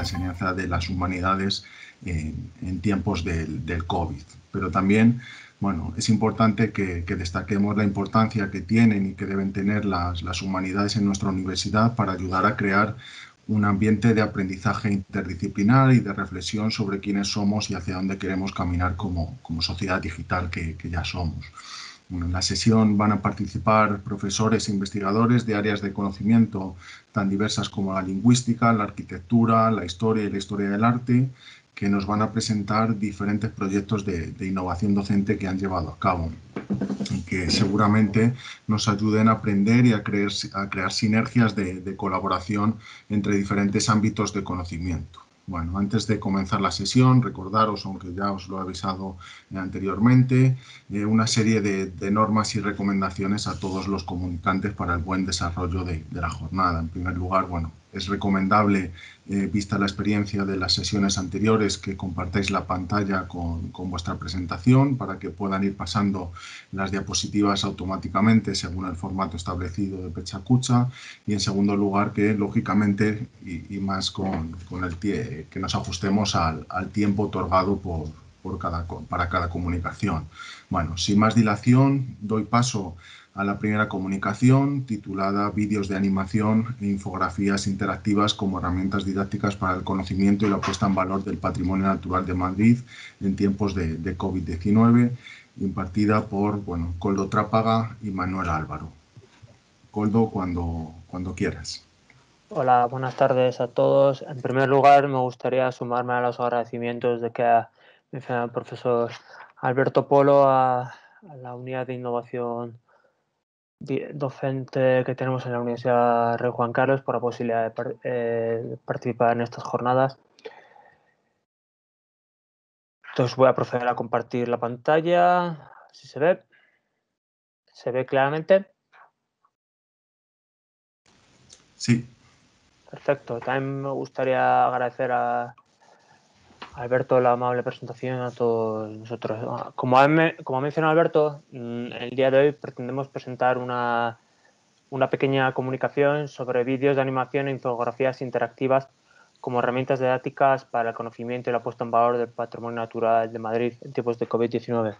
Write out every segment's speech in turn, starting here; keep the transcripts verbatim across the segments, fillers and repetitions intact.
la enseñanza de las humanidades en, en tiempos del, del COVID. Pero también, bueno, es importante que, que destaquemos la importancia que tienen y que deben tener las, las humanidades en nuestra universidad para ayudar a crear un ambiente de aprendizaje interdisciplinar y de reflexión sobre quiénes somos y hacia dónde queremos caminar como, como sociedad digital que, que ya somos. Bueno, en la sesión van a participar profesores e investigadores de áreas de conocimiento tan diversas como la lingüística, la arquitectura, la historia y la historia del arte, que nos van a presentar diferentes proyectos de, de innovación docente que han llevado a cabo y que seguramente nos ayuden a aprender y a, creer, a crear sinergias de, de colaboración entre diferentes ámbitos de conocimiento. Bueno, antes de comenzar la sesión, recordaros, aunque ya os lo he avisado anteriormente, eh, una serie de, de normas y recomendaciones a todos los comunicantes para el buen desarrollo de, de la jornada. En primer lugar, bueno, es recomendable, eh, vista la experiencia de las sesiones anteriores, que compartáis la pantalla con, con vuestra presentación para que puedan ir pasando las diapositivas automáticamente según el formato establecido de Pechacucha, y en segundo lugar que lógicamente y, y más con, con el que nos ajustemos al, al tiempo otorgado por, por cada, para cada comunicación. Bueno, sin más dilación, doy paso a la primera comunicación titulada Vídeos de animación e infografías interactivas como herramientas didácticas para el conocimiento y la puesta en valor del patrimonio natural de Madrid en tiempos de, de COVID diecinueve, impartida por bueno, Koldo Trápaga y Manuel Álvaro. Koldo, cuando, cuando quieras. Hola, buenas tardes a todos. En primer lugar, me gustaría sumarme a los agradecimientos de que ha mencionado el profesor Alberto Polo a, a la unidad de innovación docente que tenemos en la Universidad Rey Juan Carlos por la posibilidad de, par eh, de participar en estas jornadas. Entonces voy a proceder a compartir la pantalla, si se ve. ¿Se ve claramente? Sí. Perfecto. También me gustaría agradecer a Alberto la amable presentación a todos nosotros. Como ha, como ha mencionado Alberto, el día de hoy pretendemos presentar una, una pequeña comunicación sobre vídeos de animación e infografías interactivas como herramientas didácticas para el conocimiento y la puesta en valor del patrimonio natural de Madrid en tiempos de COVID diecinueve.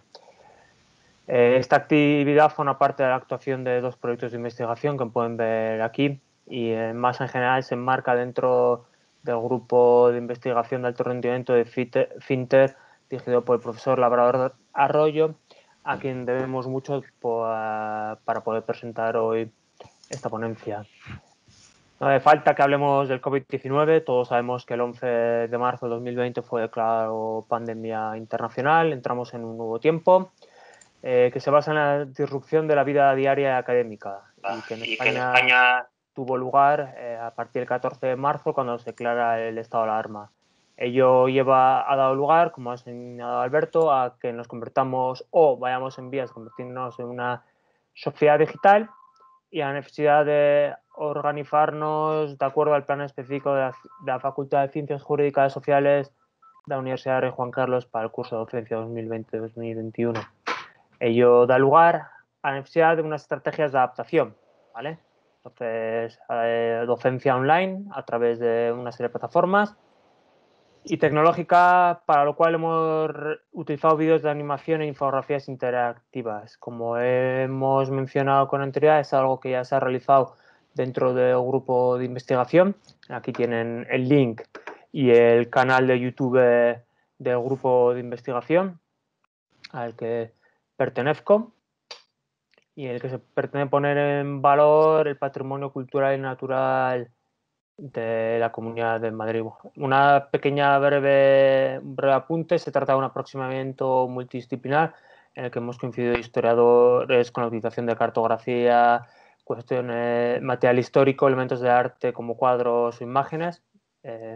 Eh, esta actividad forma parte de la actuación de dos proyectos de investigación que pueden ver aquí y eh, más en general se enmarca dentro del grupo de investigación de alto rendimiento de FinTech dirigido por el profesor Labrador Arroyo, a quien debemos mucho por, uh, para poder presentar hoy esta ponencia. No hace falta que hablemos del COVID diecinueve, todos sabemos que el once de marzo de dos mil veinte fue declarado pandemia internacional, entramos en un nuevo tiempo eh, que se basa en la disrupción de la vida diaria académica y que en España, que en España tuvo lugar eh, a partir del catorce de marzo cuando se declara el estado de alarma. Ello lleva, ha dado lugar, como ha señalado Alberto, a que nos convertamos o vayamos en vías de convertirnos en una sociedad digital y a la necesidad de organizarnos de acuerdo al plan específico de la, de la Facultad de Ciencias Jurídicas y Sociales de la Universidad Rey Juan Carlos para el curso de docencia dos mil veinte dos mil veintiuno. Ello da lugar a la necesidad de unas estrategias de adaptación, ¿vale? Entonces, eh, docencia online a través de una serie de plataformas y tecnológica, para lo cual hemos utilizado vídeos de animación e infografías interactivas. Como hemos mencionado con anterioridad, es algo que ya se ha realizado dentro del grupo de investigación. Aquí tienen el link y el canal de YouTube del grupo de investigación al que pertenezco y en el que se pretende poner en valor el patrimonio cultural y natural de la Comunidad de Madrid. Una pequeña breve, breve apunte, se trata de un aproximamiento multidisciplinar en el que hemos coincidido historiadores con la utilización de cartografía, cuestiones, material histórico, elementos de arte como cuadros o imágenes, eh,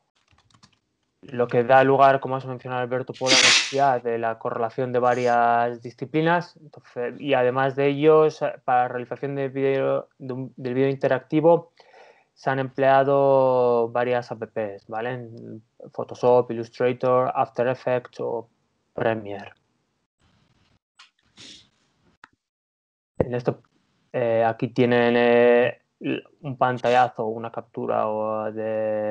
lo que da lugar, como has mencionado Alberto, por la necesidad de la correlación de varias disciplinas. Entonces, y además de ellos, para la realización de video, de un, del video interactivo se han empleado varias apps, ¿vale? Photoshop, Illustrator, After Effects o Premiere. En esto, eh, aquí tienen eh, un pantallazo, una captura o de,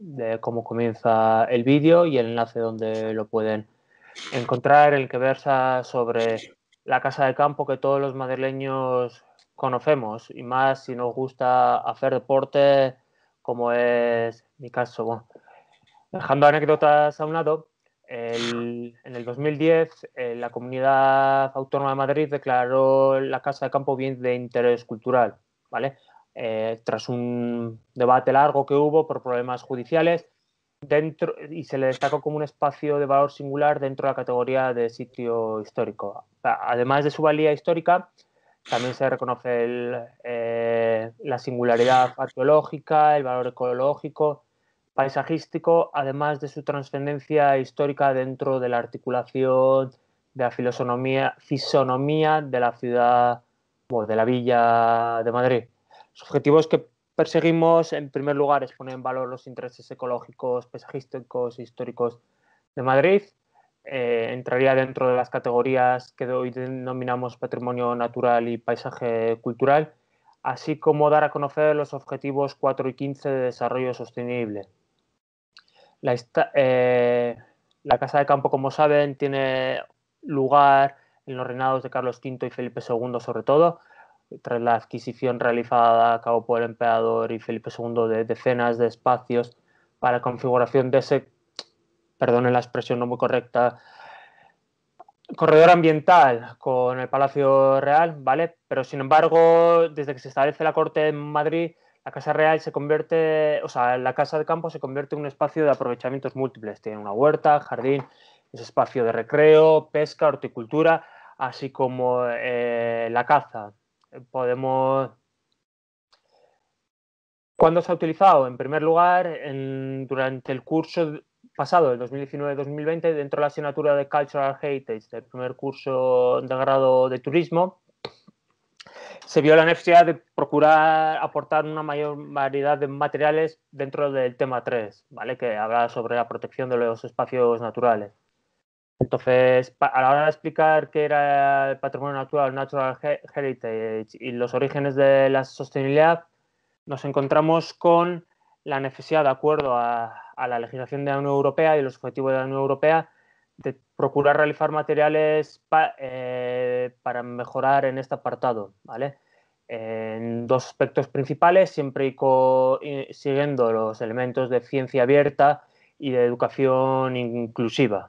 de cómo comienza el vídeo y el enlace donde lo pueden encontrar, en el que versa sobre la casa de campo que todos los madrileños conocemos, y más si nos gusta hacer deporte, como es mi caso. Bueno, dejando anécdotas a un lado, el, en el dos mil diez eh, la Comunidad Autónoma de Madrid declaró la casa de campo bien de interés cultural, ¿vale? Eh, tras un debate largo que hubo por problemas judiciales, dentro, y se le destacó como un espacio de valor singular dentro de la categoría de sitio histórico. Además de su valía histórica, también se reconoce el, eh, la singularidad arqueológica, el valor ecológico, paisajístico, además de su trascendencia histórica dentro de la articulación de la fisonomía, fisonomía de la ciudad, bueno, de la Villa de Madrid. Los objetivos que perseguimos, en primer lugar, es poner en valor los intereses ecológicos, paisajísticos e históricos de Madrid. Eh, entraría dentro de las categorías que hoy denominamos patrimonio natural y paisaje cultural, así como dar a conocer los objetivos cuatro y quince de desarrollo sostenible. La, eh, la Casa de Campo, como saben, tiene lugar en los reinados de Carlos quinto y Felipe segundo, sobre todo, tras la adquisición realizada a cabo por el emperador y Felipe segundo de decenas de espacios para la configuración de ese, perdonen la expresión no muy correcta, corredor ambiental con el Palacio Real, ¿vale? Pero sin embargo, desde que se establece la Corte en Madrid, la Casa Real se convierte, o sea, la Casa de Campo se convierte en un espacio de aprovechamientos múltiples. Tiene una huerta, jardín, es espacio de recreo, pesca, horticultura, así como eh, la caza. Podemos... ¿Cuándo se ha utilizado? En primer lugar, en, durante el curso pasado, el dos mil diecinueve dos mil veinte, dentro de la asignatura de Cultural Heritage del primer curso de grado de turismo, se vio la necesidad de procurar aportar una mayor variedad de materiales dentro del tema tres, ¿vale? Que habla sobre la protección de los espacios naturales. Entonces, a la hora de explicar qué era el patrimonio natural, Natural Heritage y los orígenes de la sostenibilidad, nos encontramos con la necesidad, de acuerdo a, a la legislación de la Unión Europea y los objetivos de la Unión Europea, de procurar realizar materiales pa, eh, para mejorar en este apartado, ¿vale? En dos aspectos principales, siempre y, co, y siguiendo los elementos de ciencia abierta y de educación inclusiva.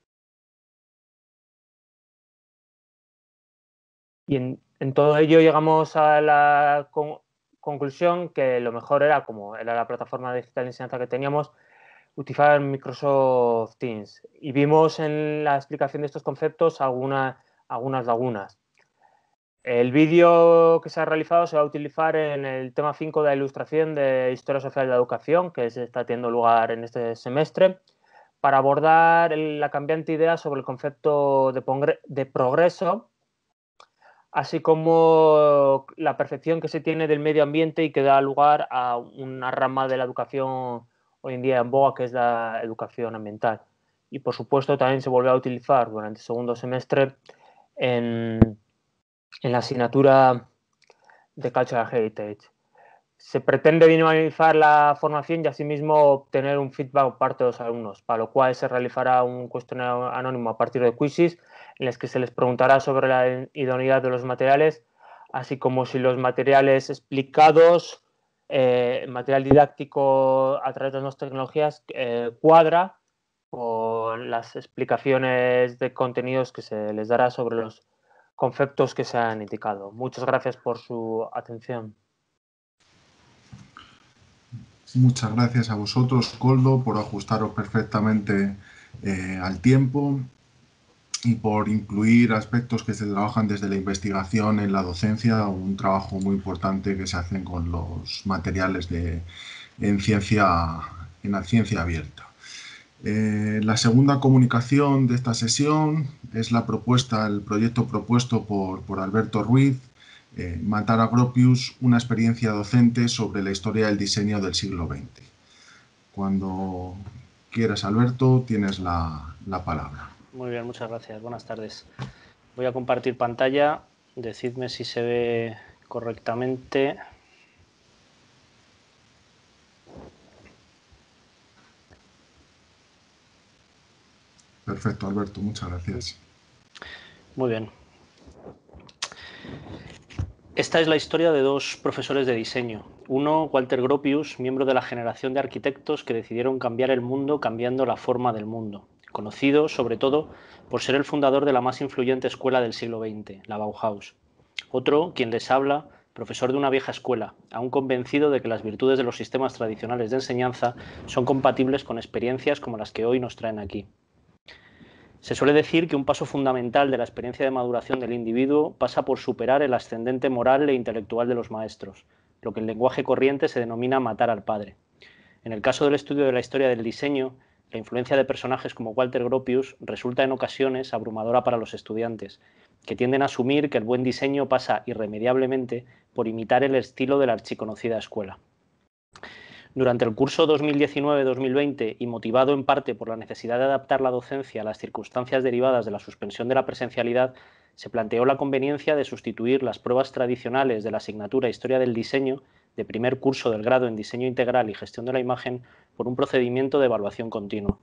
Y en, en todo ello llegamos a la con, conclusión que lo mejor era, como era la plataforma digital de enseñanza que teníamos, utilizar Microsoft Teams. Y vimos en la explicación de estos conceptos alguna, algunas lagunas. El vídeo que se ha realizado se va a utilizar en el tema cinco de la ilustración de Historia Social de la Educación, que se está teniendo lugar en este semestre, para abordar la cambiante idea sobre el concepto de, de progreso, así como la percepción que se tiene del medio ambiente y que da lugar a una rama de la educación hoy en día en boga, que es la educación ambiental. Y por supuesto también se volvió a utilizar durante el segundo semestre en, en la asignatura de Cultural Heritage. Se pretende dinamizar la formación y asimismo obtener un feedback por parte de los alumnos, para lo cual se realizará un cuestionario anónimo a partir de quizzes en los que se les preguntará sobre la idoneidad de los materiales, así como si los materiales explicados, eh, material didáctico a través de las nuevas tecnologías, eh, cuadra con las explicaciones de contenidos que se les dará sobre los conceptos que se han indicado. Muchas gracias por su atención. Muchas gracias a vosotros, Koldo, por ajustaros perfectamente eh, al tiempo y por incluir aspectos que se trabajan desde la investigación en la docencia, un trabajo muy importante que se hace con los materiales de, en, ciencia, en la ciencia abierta. Eh, la segunda comunicación de esta sesión es la propuesta, el proyecto propuesto por, por Alberto Ruiz, eh, Matar a Gropius, una experiencia docente sobre la historia del diseño del siglo veinte. Cuando quieras, Alberto, tienes la, la palabra. Muy bien, muchas gracias. Buenas tardes. Voy a compartir pantalla. Decidme si se ve correctamente. Perfecto, Alberto, muchas gracias. Muy bien. Esta es la historia de dos profesores de diseño. Uno, Walter Gropius, miembro de la generación de arquitectos que decidieron cambiar el mundo cambiando la forma del mundo, conocido sobre todo por ser el fundador de la más influyente escuela del siglo veinte, la Bauhaus. Otro, quien les habla, profesor de una vieja escuela, aún convencido de que las virtudes de los sistemas tradicionales de enseñanza son compatibles con experiencias como las que hoy nos traen aquí. Se suele decir que un paso fundamental de la experiencia de maduración del individuo pasa por superar el ascendente moral e intelectual de los maestros, lo que en lenguaje corriente se denomina matar al padre. En el caso del estudio de la historia del diseño, la influencia de personajes como Walter Gropius resulta en ocasiones abrumadora para los estudiantes, que tienden a asumir que el buen diseño pasa irremediablemente por imitar el estilo de la archiconocida escuela. Durante el curso dos mil diecinueve dos mil veinte y motivado en parte por la necesidad de adaptar la docencia a las circunstancias derivadas de la suspensión de la presencialidad, se planteó la conveniencia de sustituir las pruebas tradicionales de la asignatura Historia del Diseño de primer curso del grado en Diseño Integral y Gestión de la Imagen por un procedimiento de evaluación continua.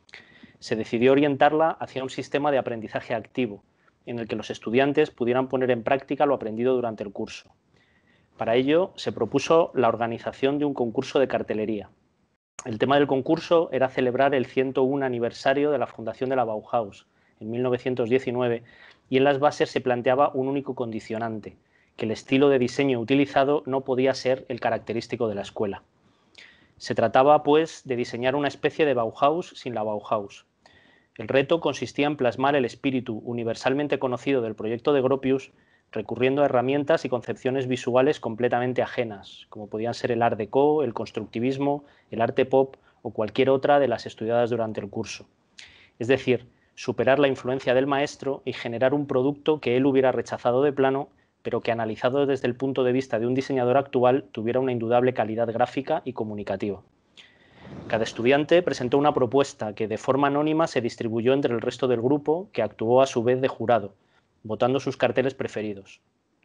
Se decidió orientarla hacia un sistema de aprendizaje activo, en el que los estudiantes pudieran poner en práctica lo aprendido durante el curso. Para ello, se propuso la organización de un concurso de cartelería. El tema del concurso era celebrar el ciento uno aniversario de la fundación de la Bauhaus, en mil novecientos diecinueve, y en las bases se planteaba un único condicionante, que el estilo de diseño utilizado no podía ser el característico de la escuela. Se trataba, pues, de diseñar una especie de Bauhaus sin la Bauhaus. El reto consistía en plasmar el espíritu universalmente conocido del proyecto de Gropius, recurriendo a herramientas y concepciones visuales completamente ajenas, como podían ser el Art Deco, el constructivismo, el arte pop o cualquier otra de las estudiadas durante el curso. Es decir, superar la influencia del maestro y generar un producto que él hubiera rechazado de plano, pero que analizado desde el punto de vista de un diseñador actual tuviera una indudable calidad gráfica y comunicativa. Cada estudiante presentó una propuesta que de forma anónima se distribuyó entre el resto del grupo, que actuó a su vez de jurado, votando sus carteles preferidos.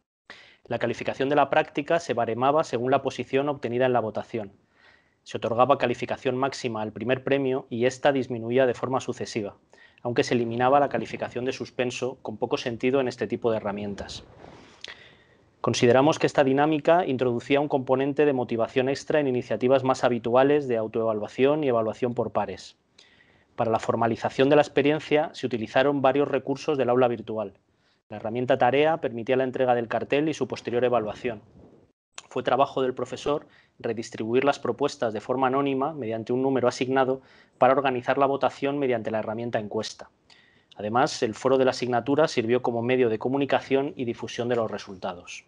La calificación de la práctica se baremaba según la posición obtenida en la votación. Se otorgaba calificación máxima al primer premio y ésta disminuía de forma sucesiva, aunque se eliminaba la calificación de suspenso, con poco sentido en este tipo de herramientas. Consideramos que esta dinámica introducía un componente de motivación extra en iniciativas más habituales de autoevaluación y evaluación por pares. Para la formalización de la experiencia se utilizaron varios recursos del aula virtual. La herramienta Tarea permitía la entrega del cartel y su posterior evaluación. Fue trabajo del profesor redistribuir las propuestas de forma anónima mediante un número asignado para organizar la votación mediante la herramienta encuesta. Además, el foro de la asignatura sirvió como medio de comunicación y difusión de los resultados.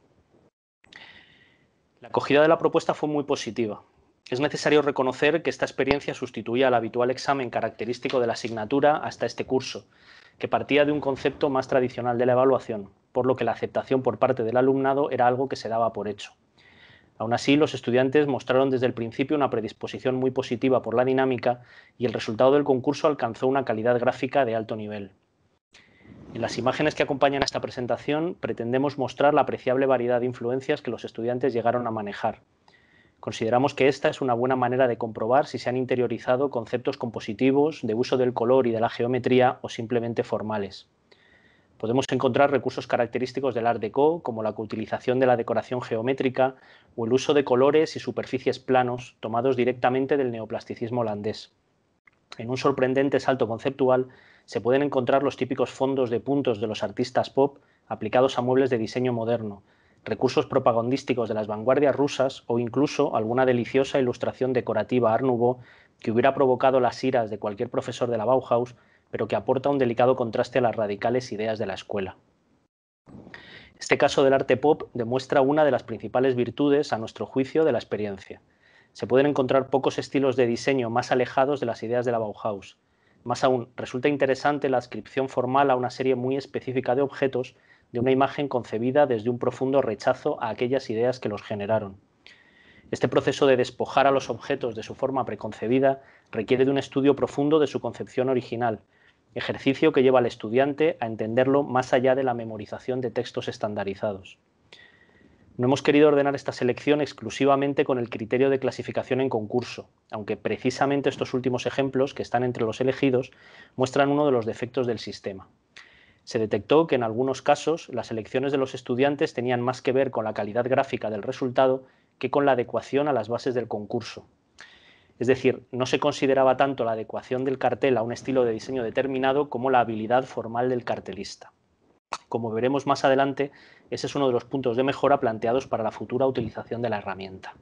La acogida de la propuesta fue muy positiva. Es necesario reconocer que esta experiencia sustituía al habitual examen característico de la asignatura hasta este curso, que partía de un concepto más tradicional de la evaluación, por lo que la aceptación por parte del alumnado era algo que se daba por hecho. Aún así, los estudiantes mostraron desde el principio una predisposición muy positiva por la dinámica y el resultado del concurso alcanzó una calidad gráfica de alto nivel. En las imágenes que acompañan a esta presentación pretendemos mostrar la apreciable variedad de influencias que los estudiantes llegaron a manejar. Consideramos que esta es una buena manera de comprobar si se han interiorizado conceptos compositivos, de uso del color y de la geometría o simplemente formales. Podemos encontrar recursos característicos del Art Deco, como la utilización de la decoración geométrica o el uso de colores y superficies planos tomados directamente del neoplasticismo holandés. En un sorprendente salto conceptual se pueden encontrar los típicos fondos de puntos de los artistas pop aplicados a muebles de diseño moderno, recursos propagandísticos de las vanguardias rusas o incluso alguna deliciosa ilustración decorativa Art Nouveau que hubiera provocado las iras de cualquier profesor de la Bauhaus, pero que aporta un delicado contraste a las radicales ideas de la escuela. Este caso del arte pop demuestra una de las principales virtudes, a nuestro juicio, de la experiencia. Se pueden encontrar pocos estilos de diseño más alejados de las ideas de la Bauhaus. Más aún, resulta interesante la adscripción formal a una serie muy específica de objetos de una imagen concebida desde un profundo rechazo a aquellas ideas que los generaron. Este proceso de despojar a los objetos de su forma preconcebida requiere de un estudio profundo de su concepción original, ejercicio que lleva al estudiante a entenderlo más allá de la memorización de textos estandarizados. No hemos querido ordenar esta selección exclusivamente con el criterio de clasificación en concurso, aunque precisamente estos últimos ejemplos, que están entre los elegidos, muestran uno de los defectos del sistema. Se detectó que en algunos casos las elecciones de los estudiantes tenían más que ver con la calidad gráfica del resultado que con la adecuación a las bases del concurso. Es decir, no se consideraba tanto la adecuación del cartel a un estilo de diseño determinado como la habilidad formal del cartelista. Como veremos más adelante, ese es uno de los puntos de mejora planteados para la futura utilización de la herramienta.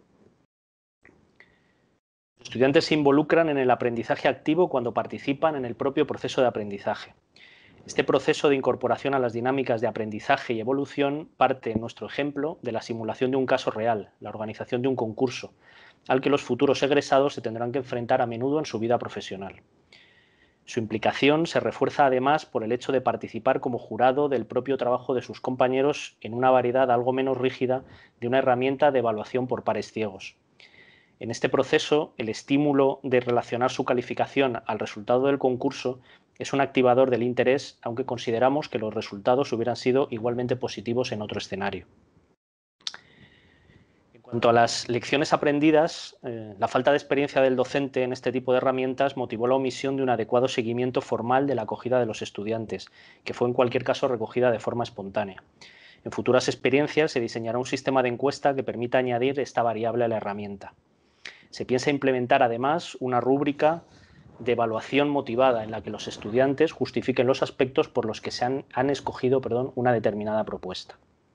Los estudiantes se involucran en el aprendizaje activo cuando participan en el propio proceso de aprendizaje. Este proceso de incorporación a las dinámicas de aprendizaje y evolución parte, en nuestro ejemplo, de la simulación de un caso real, la organización de un concurso, al que los futuros egresados se tendrán que enfrentar a menudo en su vida profesional. Su implicación se refuerza además por el hecho de participar como jurado del propio trabajo de sus compañeros en una variedad algo menos rígida de una herramienta de evaluación por pares ciegos. En este proceso, el estímulo de relacionar su calificación al resultado del concurso es un activador del interés, aunque consideramos que los resultados hubieran sido igualmente positivos en otro escenario. En cuanto a las lecciones aprendidas, eh, la falta de experiencia del docente en este tipo de herramientas motivó la omisión de un adecuado seguimiento formal de la acogida de los estudiantes, que fue en cualquier caso recogida de forma espontánea. En futuras experiencias se diseñará un sistema de encuesta que permita añadir esta variable a la herramienta. Se piensa implementar además una rúbrica de evaluación motivada en la que los estudiantes justifiquen los aspectos por los que se han, han escogido perdón, una determinada propuesta.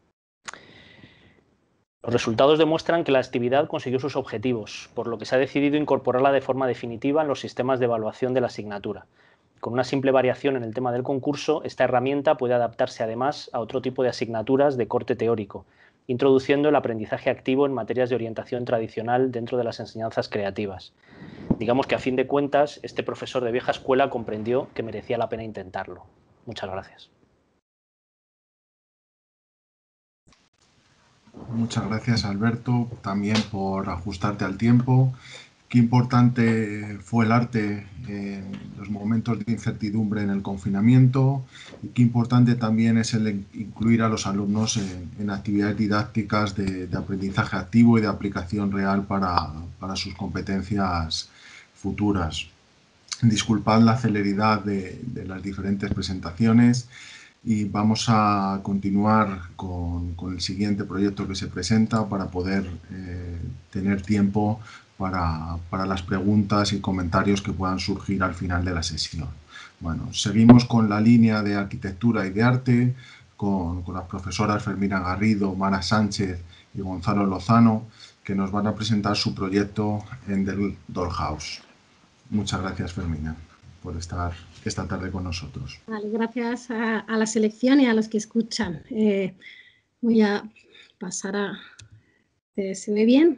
Los resultados demuestran que la actividad consiguió sus objetivos, por lo que se ha decidido incorporarla de forma definitiva en los sistemas de evaluación de la asignatura. Con una simple variación en el tema del concurso, esta herramienta puede adaptarse además a otro tipo de asignaturas de corte teórico, introduciendo el aprendizaje activo en materias de orientación tradicional dentro de las enseñanzas creativas. Digamos que a fin de cuentas, este profesor de vieja escuela comprendió que merecía la pena intentarlo. Muchas gracias. Muchas gracias, Alberto, también por ajustarte al tiempo. Qué importante fue el arte en los momentos de incertidumbre en el confinamiento y qué importante también es el incluir a los alumnos en, en actividades didácticas de, de aprendizaje activo y de aplicación real para, para sus competencias futuras. Disculpad la celeridad de, de las diferentes presentaciones y vamos a continuar con, con el siguiente proyecto que se presenta para poder eh, tener tiempo para, para las preguntas y comentarios que puedan surgir al final de la sesión. Bueno, seguimos con la línea de arquitectura y de arte, con, con las profesoras Fermina Garrido, Mara Sánchez y Gonzalo Lozano, que nos van a presentar su proyecto en The Dollhouse. Muchas gracias, Fermina, por estar esta tarde con nosotros. Vale, gracias a, a la selección y a los que escuchan. Eh, voy a pasar a... ¿Se, ¿se ve bien?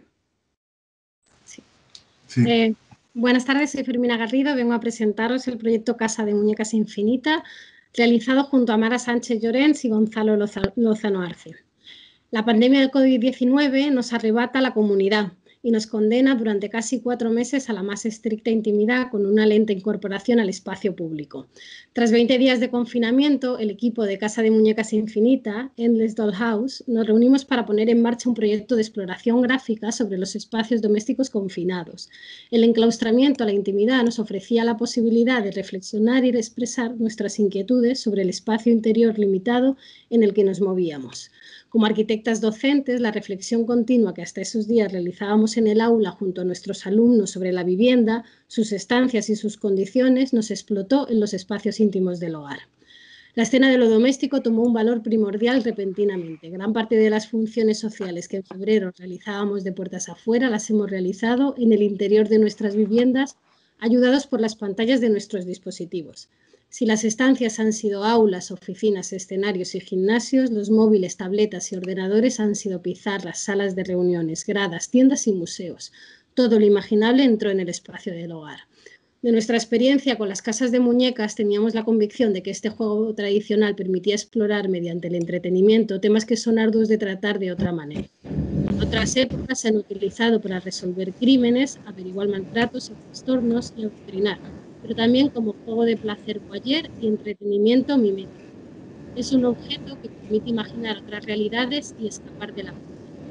Sí. Sí. Eh, buenas tardes, soy Fermina Garrido. Vengo a presentaros el proyecto Casa de Muñecas Infinita, realizado junto a Mara Sánchez Llorens y Gonzalo Lozano Arce. La pandemia del COVID diecinueve nos arrebata a la comunidad y nos condena durante casi cuatro meses a la más estricta intimidad con una lenta incorporación al espacio público. Tras veinte días de confinamiento, el equipo de Casa de Muñecas Infinita, Endless Dollhouse, nos reunimos para poner en marcha un proyecto de exploración gráfica sobre los espacios domésticos confinados. El enclaustramiento a la intimidad nos ofrecía la posibilidad de reflexionar y de expresar nuestras inquietudes sobre el espacio interior limitado en el que nos movíamos. Como arquitectas docentes, la reflexión continua que hasta esos días realizábamos en el aula junto a nuestros alumnos sobre la vivienda, sus estancias y sus condiciones nos explotó en los espacios íntimos del hogar. La escena de lo doméstico tomó un valor primordial repentinamente. Gran parte de las funciones sociales que en febrero realizábamos de puertas afuera las hemos realizado en el interior de nuestras viviendas, ayudados por las pantallas de nuestros dispositivos. Si las estancias han sido aulas, oficinas, escenarios y gimnasios, los móviles, tabletas y ordenadores han sido pizarras, salas de reuniones, gradas, tiendas y museos. Todo lo imaginable entró en el espacio del hogar. De nuestra experiencia con las casas de muñecas teníamos la convicción de que este juego tradicional permitía explorar mediante el entretenimiento temas que son arduos de tratar de otra manera. En otras épocas se han utilizado para resolver crímenes, averiguar maltratos y trastornos y adoctrinar, pero también como juego de placer voyeur y entretenimiento mimético. Es un objeto que permite imaginar otras realidades y escapar de la vida.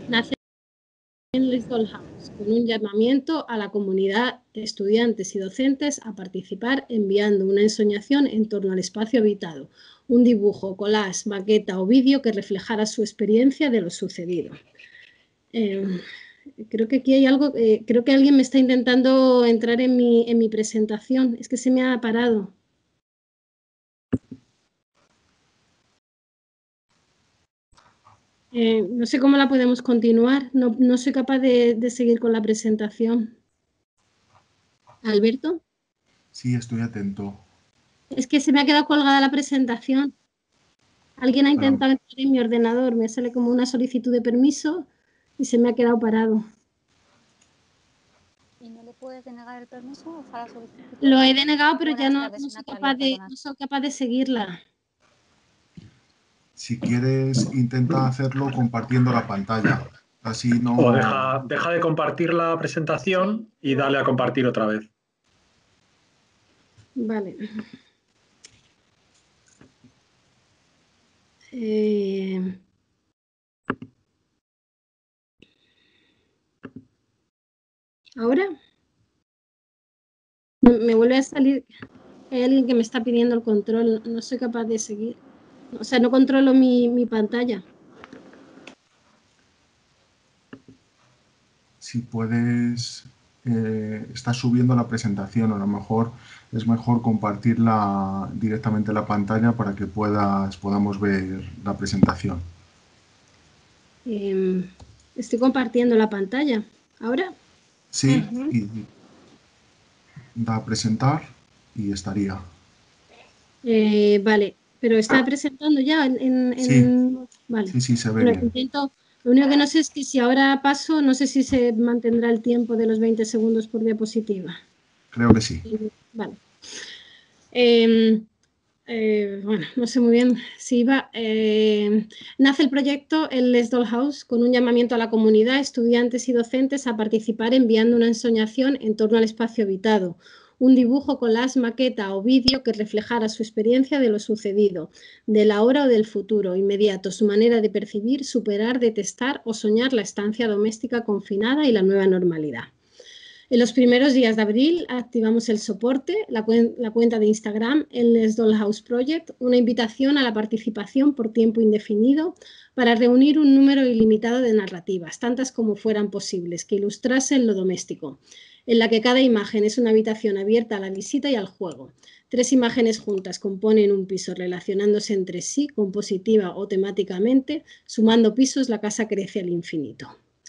nace en Les Dollhouse, con un llamamiento a la comunidad de estudiantes y docentes a participar enviando una ensoñación en torno al espacio habitado, un dibujo, collage, maqueta o vídeo que reflejara su experiencia de lo sucedido. Eh, creo que aquí hay algo, eh, creo que alguien me está intentando entrar en mi, en mi presentación, es que se me ha parado. Eh, no sé cómo la podemos continuar, no, no soy capaz de, de seguir con la presentación. ¿Alberto? Sí, estoy atento. Es que se me ha quedado colgada la presentación. Alguien ha intentado entrar en mi ordenador, me sale como una solicitud de permiso y se me ha quedado parado. ¿Y no le puedes denegar el permiso o la solicitud? Lo he denegado, pero Buenas ya no, tardes, no, soy Natalia, capaz de, perdona. no soy capaz de seguirla. Si quieres, intenta hacerlo compartiendo la pantalla. Así no... O deja, deja de compartir la presentación y dale a compartir otra vez. Vale. Eh... ¿Ahora? Me vuelve a salir. Hay alguien que me está pidiendo el control. No soy capaz de seguir. O sea, no controlo mi, mi pantalla. Si puedes, eh, estás subiendo la presentación, a lo mejor es mejor compartirla directamente la pantalla para que puedas, podamos ver la presentación. Eh, estoy compartiendo la pantalla. ¿Ahora? Sí, uh-huh. Y da a presentar y estaría. Eh, vale, pero está presentando ya en... en, sí. en... Vale. Sí, sí, se ve bueno, bien. Intento... Lo único que no sé es que si ahora paso, no sé si se mantendrá el tiempo de los veinte segundos por diapositiva. Creo que sí. Vale. Eh, eh, bueno, no sé muy bien si iba. Eh, nace el proyecto el Les Dollhouse con un llamamiento a la comunidad, estudiantes y docentes a participar enviando una ensoñación en torno al espacio habitado. Un dibujo, collage, maqueta o vídeo que reflejara su experiencia de lo sucedido, de la hora o del futuro inmediato, su manera de percibir, superar, detestar o soñar la estancia doméstica confinada y la nueva normalidad. En los primeros días de abril activamos el soporte, la, cuen la cuenta de Instagram, el Les Dollhouse Project, una invitación a la participación por tiempo indefinido para reunir un número ilimitado de narrativas, tantas como fueran posibles, que ilustrasen lo doméstico, en la que cada imagen es una habitación abierta a la visita y al juego. Tres imágenes juntas componen un piso relacionándose entre sí, compositiva o temáticamente, sumando pisos la casa crece al infinito.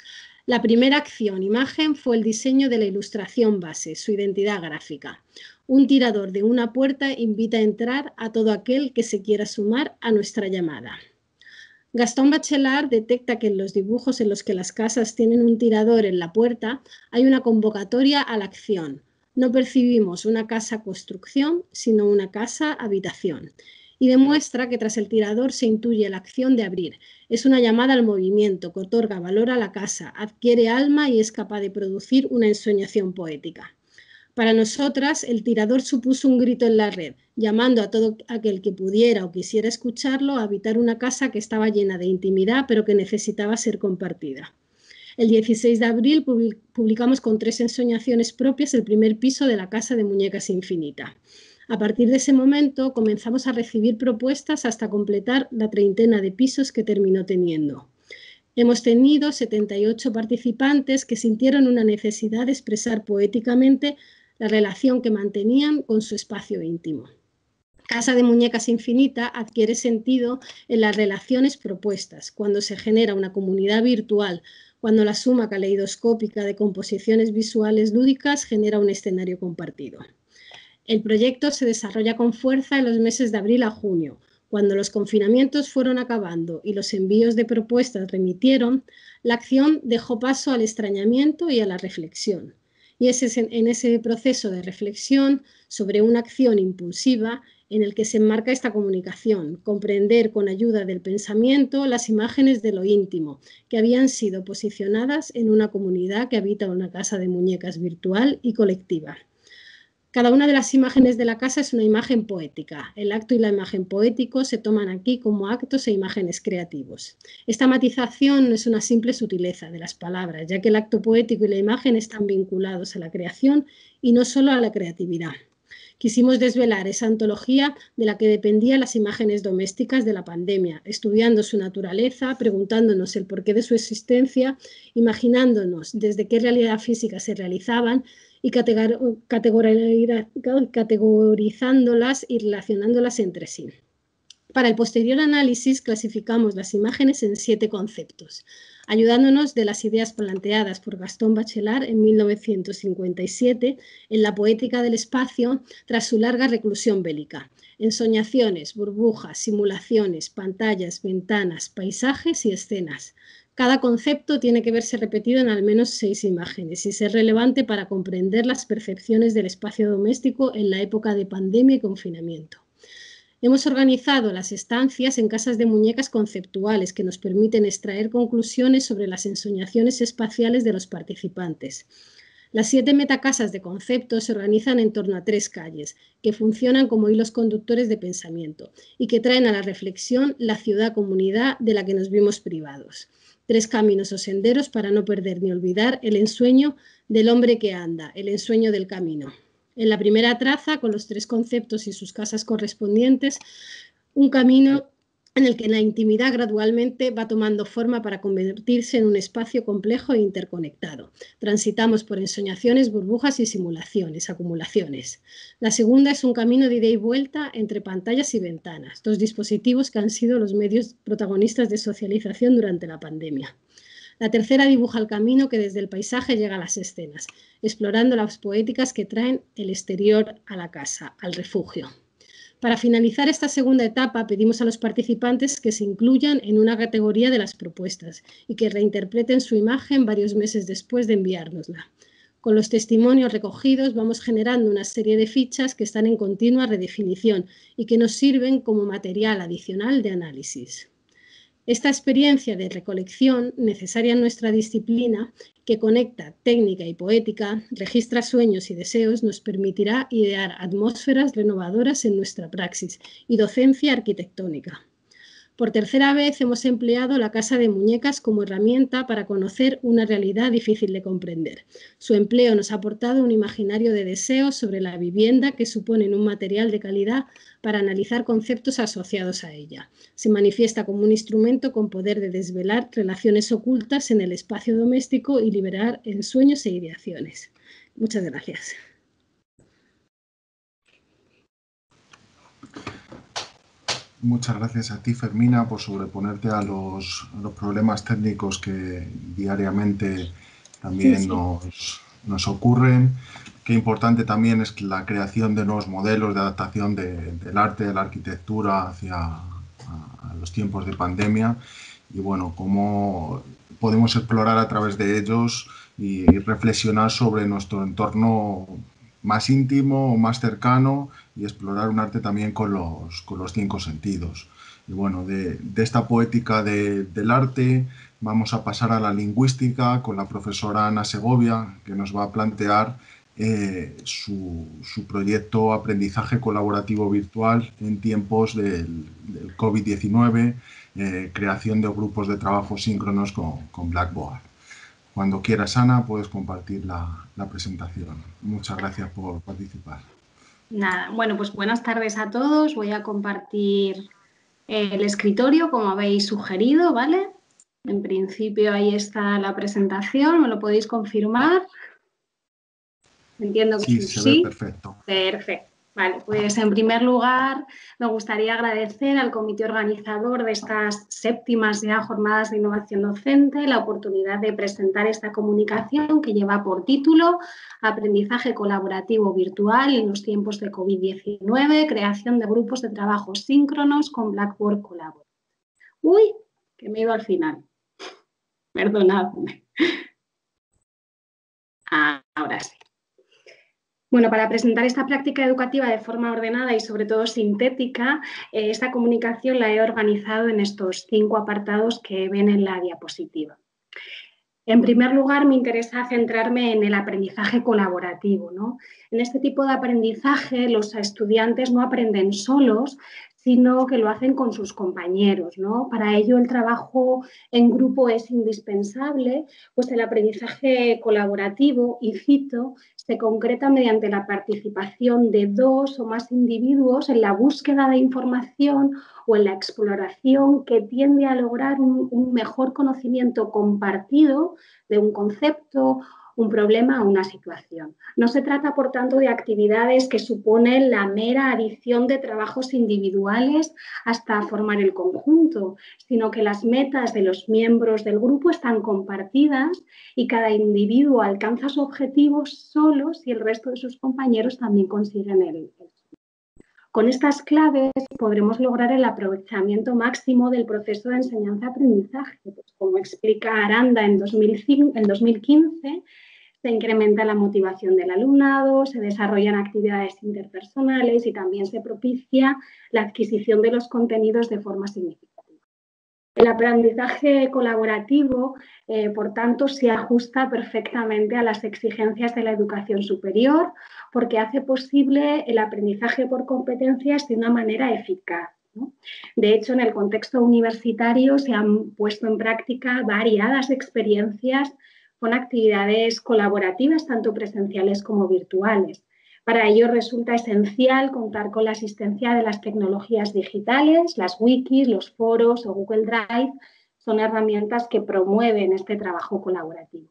La primera acción, imagen, fue el diseño de la ilustración base, su identidad gráfica. Un tirador de una puerta invita a entrar a todo aquel que se quiera sumar a nuestra llamada. Gastón Bachelard detecta que en los dibujos en los que las casas tienen un tirador en la puerta hay una convocatoria a la acción. No percibimos una casa-construcción, sino una casa-habitación. Y demuestra que tras el tirador se intuye la acción de abrir. Es una llamada al movimiento que otorga valor a la casa, adquiere alma y es capaz de producir una ensoñación poética. Para nosotras, el tirador supuso un grito en la red, llamando a todo aquel que pudiera o quisiera escucharlo a habitar una casa que estaba llena de intimidad, pero que necesitaba ser compartida. El dieciséis de abril publicamos con tres ensoñaciones propias el primer piso de la Casa de Muñecas Infinita. A partir de ese momento comenzamos a recibir propuestas hasta completar la treintena de pisos que terminó teniendo. Hemos tenido setenta y ocho participantes que sintieron una necesidad de expresar poéticamente la relación que mantenían con su espacio íntimo. Casa de Muñecas Infinita adquiere sentido en las relaciones propuestas, cuando se genera una comunidad virtual, cuando la suma caleidoscópica de composiciones visuales lúdicas genera un escenario compartido. El proyecto se desarrolla con fuerza en los meses de abril a junio. Cuando los confinamientos fueron acabando y los envíos de propuestas remitieron, la acción dejó paso al extrañamiento y a la reflexión. Y es en ese proceso de reflexión sobre una acción impulsiva en el que se enmarca esta comunicación, comprender con ayuda del pensamiento las imágenes de lo íntimo, que habían sido posicionadas en una comunidad que habita una casa de muñecas virtual y colectiva. Cada una de las imágenes de la casa es una imagen poética. El acto y la imagen poético se toman aquí como actos e imágenes creativos. Esta matización no es una simple sutileza de las palabras, ya que el acto poético y la imagen están vinculados a la creación y no solo a la creatividad. Quisimos desvelar esa antología de la que dependían las imágenes domésticas de la pandemia, estudiando su naturaleza, preguntándonos el porqué de su existencia, imaginándonos desde qué realidad física se realizaban y categorizándolas y relacionándolas entre sí. Para el posterior análisis clasificamos las imágenes en siete conceptos, ayudándonos de las ideas planteadas por Gastón Bachelard en mil novecientos cincuenta y siete en La poética del espacio tras su larga reclusión bélica. Ensoñaciones, burbujas, simulaciones, pantallas, ventanas, paisajes y escenas. Cada concepto tiene que verse repetido en al menos seis imágenes y ser relevante para comprender las percepciones del espacio doméstico en la época de pandemia y confinamiento. Hemos organizado las estancias en casas de muñecas conceptuales que nos permiten extraer conclusiones sobre las ensoñaciones espaciales de los participantes. Las siete metacasas de conceptos se organizan en torno a tres calles, que funcionan como hilos conductores de pensamiento y que traen a la reflexión la ciudad-comunidad de la que nos vimos privados. Tres caminos o senderos para no perder ni olvidar el ensueño del hombre que anda, el ensueño del camino. En la primera traza, con los tres conceptos y sus casas correspondientes, un camino en el que la intimidad gradualmente va tomando forma para convertirse en un espacio complejo e interconectado. Transitamos por ensoñaciones, burbujas y simulaciones, acumulaciones. La segunda es un camino de ida y vuelta entre pantallas y ventanas, dos dispositivos que han sido los medios protagonistas de socialización durante la pandemia. La tercera dibuja el camino que desde el paisaje llega a las escenas, explorando las poéticas que traen el exterior a la casa, al refugio. Para finalizar esta segunda etapa, pedimos a los participantes que se incluyan en una categoría de las propuestas y que reinterpreten su imagen varios meses después de enviárnosla. Con los testimonios recogidos vamos generando una serie de fichas que están en continua redefinición y que nos sirven como material adicional de análisis. Esta experiencia de recolección, necesaria en nuestra disciplina, que conecta técnica y poética, registra sueños y deseos, nos permitirá idear atmósferas renovadoras en nuestra praxis y docencia arquitectónica. Por tercera vez hemos empleado la casa de muñecas como herramienta para conocer una realidad difícil de comprender. Su empleo nos ha aportado un imaginario de deseos sobre la vivienda que suponen un material de calidad para analizar conceptos asociados a ella. Se manifiesta como un instrumento con poder de desvelar relaciones ocultas en el espacio doméstico y liberar ensueños e ideaciones. Muchas gracias. Muchas gracias a ti, Fermina, por sobreponerte a los, a los problemas técnicos que diariamente también sí, sí. Nos, nos ocurren. Qué importante también es la creación de nuevos modelos de adaptación de, del arte, de la arquitectura hacia a, a los tiempos de pandemia. Y bueno, cómo podemos explorar a través de ellos y, y reflexionar sobre nuestro entorno más íntimo o más cercano y explorar un arte también con los, con los cinco sentidos. Y bueno, de, de esta poética de, del arte vamos a pasar a la lingüística con la profesora Ana Segovia, que nos va a plantear eh, su, su proyecto Aprendizaje Colaborativo Virtual en tiempos del, del COVID diecinueve, eh, creación de grupos de trabajo síncronos con, con Blackboard. Cuando quieras, Ana, puedes compartir la, la presentación. Muchas gracias por participar. Nada, bueno, pues buenas tardes a todos. Voy a compartir el escritorio, como habéis sugerido, ¿vale? En principio ahí está la presentación, ¿me lo podéis confirmar? Entiendo que sí. Sí, se sí. ve perfecto. Perfecto. Vale, pues en primer lugar me gustaría agradecer al comité organizador de estas séptimas ya jornadas de innovación docente la oportunidad de presentar esta comunicación que lleva por título Aprendizaje colaborativo virtual en los tiempos de COVID diecinueve, creación de grupos de trabajo síncronos con Blackboard Collaborate. Uy, que me he ido al final. Perdonadme. Ah, ahora sí. Bueno, para presentar esta práctica educativa de forma ordenada y sobre todo sintética, eh, esta comunicación la he organizado en estos cinco apartados que ven en la diapositiva. En primer lugar, me interesa centrarme en el aprendizaje colaborativo, ¿no? En este tipo de aprendizaje, los estudiantes no aprenden solos, sino que lo hacen con sus compañeros, ¿no? Para ello, el trabajo en grupo es indispensable, pues el aprendizaje colaborativo, y cito, se concreta mediante la participación de dos o más individuos en la búsqueda de información o en la exploración que tiende a lograr un, un mejor conocimiento compartido de un concepto, un problema o una situación. No se trata, por tanto, de actividades que suponen la mera adición de trabajos individuales hasta formar el conjunto, sino que las metas de los miembros del grupo están compartidas y cada individuo alcanza su objetivo solo si el resto de sus compañeros también consiguen el suyo. Con estas claves podremos lograr el aprovechamiento máximo del proceso de enseñanza-aprendizaje. Pues como explica Aranda en dos mil cinco, en dos mil quince, se incrementa la motivación del alumnado, se desarrollan actividades interpersonales y también se propicia la adquisición de los contenidos de forma significativa. El aprendizaje colaborativo, eh, por tanto, se ajusta perfectamente a las exigencias de la educación superior porque hace posible el aprendizaje por competencias de una manera eficaz, ¿no? De hecho, en el contexto universitario se han puesto en práctica variadas experiencias con actividades colaborativas, tanto presenciales como virtuales. Para ello resulta esencial contar con la asistencia de las tecnologías digitales, las wikis, los foros o Google Drive son herramientas que promueven este trabajo colaborativo.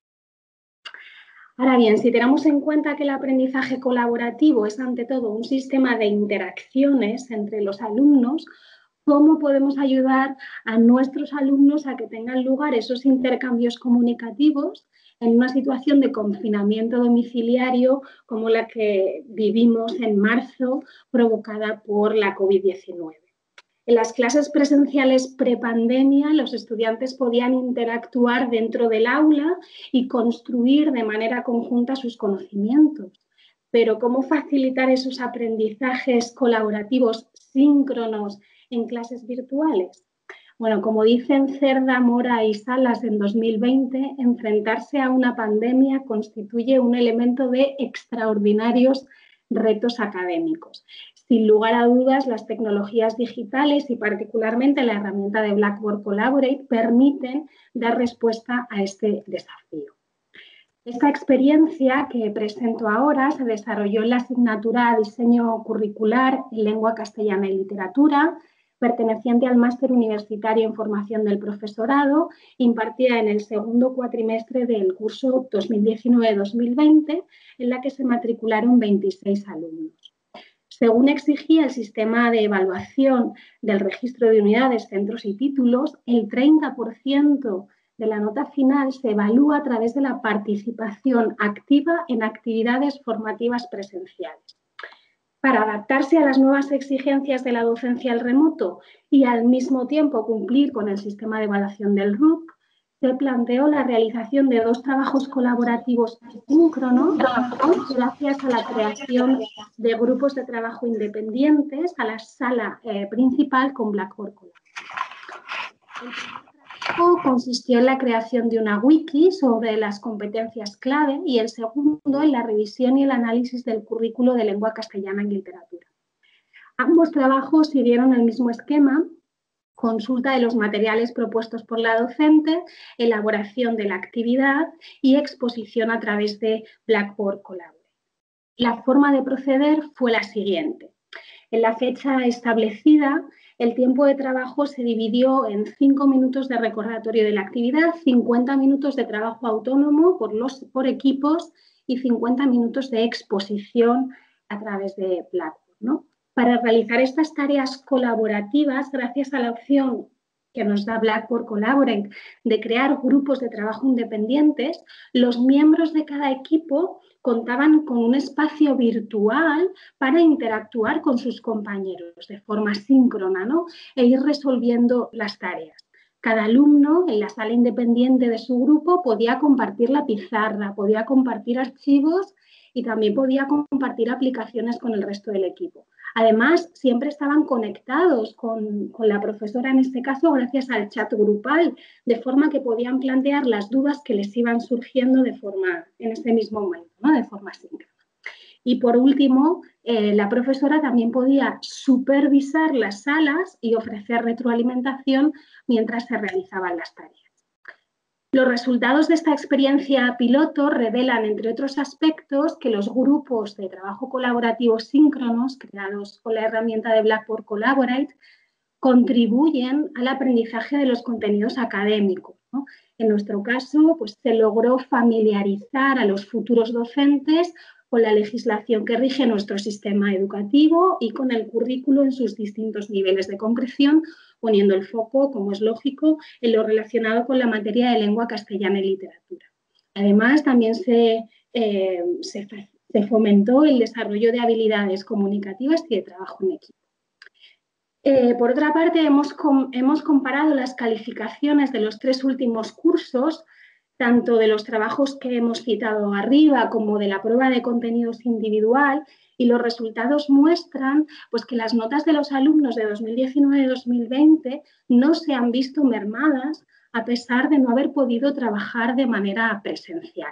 Ahora bien, si tenemos en cuenta que el aprendizaje colaborativo es ante todo un sistema de interacciones entre los alumnos, ¿cómo podemos ayudar a nuestros alumnos a que tengan lugar esos intercambios comunicativos en una situación de confinamiento domiciliario como la que vivimos en marzo provocada por la COVID diecinueve? En las clases presenciales prepandemia, los estudiantes podían interactuar dentro del aula y construir de manera conjunta sus conocimientos. Pero ¿cómo facilitar esos aprendizajes colaborativos síncronos en clases virtuales? Bueno, como dicen Cerda, Mora y Salas en dos mil veinte, enfrentarse a una pandemia constituye un elemento de extraordinarios retos académicos. Sin lugar a dudas, las tecnologías digitales y particularmente la herramienta de Blackboard Collaborate permiten dar respuesta a este desafío. Esta experiencia que presento ahora se desarrolló en la asignatura Diseño Curricular en Lengua Castellana y Literatura, perteneciente al Máster Universitario en Formación del Profesorado, impartida en el segundo cuatrimestre del curso dos mil diecinueve dos mil veinte, en la que se matricularon veintiséis alumnos. Según exigía el sistema de evaluación del registro de unidades, centros y títulos, el treinta por ciento de la nota final se evalúa a través de la participación activa en actividades formativas presenciales. Para adaptarse a las nuevas exigencias de la docencia al remoto y al mismo tiempo cumplir con el sistema de evaluación del R U C, se planteó la realización de dos trabajos colaborativos síncronos gracias a la creación de grupos de trabajo independientes a la sala eh, principal con Blackboard Collaborate. El primer trabajo consistió en la creación de una wiki sobre las competencias clave y el segundo en la revisión y el análisis del currículo de lengua castellana y literatura. Ambos trabajos siguieron el mismo esquema: consulta de los materiales propuestos por la docente, elaboración de la actividad y exposición a través de Blackboard Collaborate. La forma de proceder fue la siguiente. En la fecha establecida, el tiempo de trabajo se dividió en cinco minutos de recordatorio de la actividad, cincuenta minutos de trabajo autónomo por, los, por equipos y cincuenta minutos de exposición a través de Blackboard, ¿no? Para realizar estas tareas colaborativas, gracias a la opción que nos da Blackboard Collaborate de crear grupos de trabajo independientes, los miembros de cada equipo contaban con un espacio virtual para interactuar con sus compañeros de forma síncrona, ¿no? E ir resolviendo las tareas. Cada alumno en la sala independiente de su grupo podía compartir la pizarra, podía compartir archivos y también podía compartir aplicaciones con el resto del equipo. Además, siempre estaban conectados con, con la profesora, en este caso, gracias al chat grupal, de forma que podían plantear las dudas que les iban surgiendo de forma, en este mismo momento, ¿no? De forma síncrona. Y por último, eh, la profesora también podía supervisar las salas y ofrecer retroalimentación mientras se realizaban las tareas. Los resultados de esta experiencia piloto revelan, entre otros aspectos, que los grupos de trabajo colaborativo síncronos creados con la herramienta de Blackboard Collaborate contribuyen al aprendizaje de los contenidos académicos, ¿no? En nuestro caso, pues, se logró familiarizar a los futuros docentes con la legislación que rige nuestro sistema educativo y con el currículo en sus distintos niveles de concreción, poniendo el foco, como es lógico, en lo relacionado con la materia de lengua castellana y literatura. Además, también se, eh, se, se fomentó el desarrollo de habilidades comunicativas y de trabajo en equipo. Eh, por otra parte, hemos, com hemos comparado las calificaciones de los tres últimos cursos, tanto de los trabajos que hemos citado arriba como de la prueba de contenidos individual, y los resultados muestran, pues, que las notas de los alumnos de dos mil diecinueve dos mil veinte no se han visto mermadas a pesar de no haber podido trabajar de manera presencial.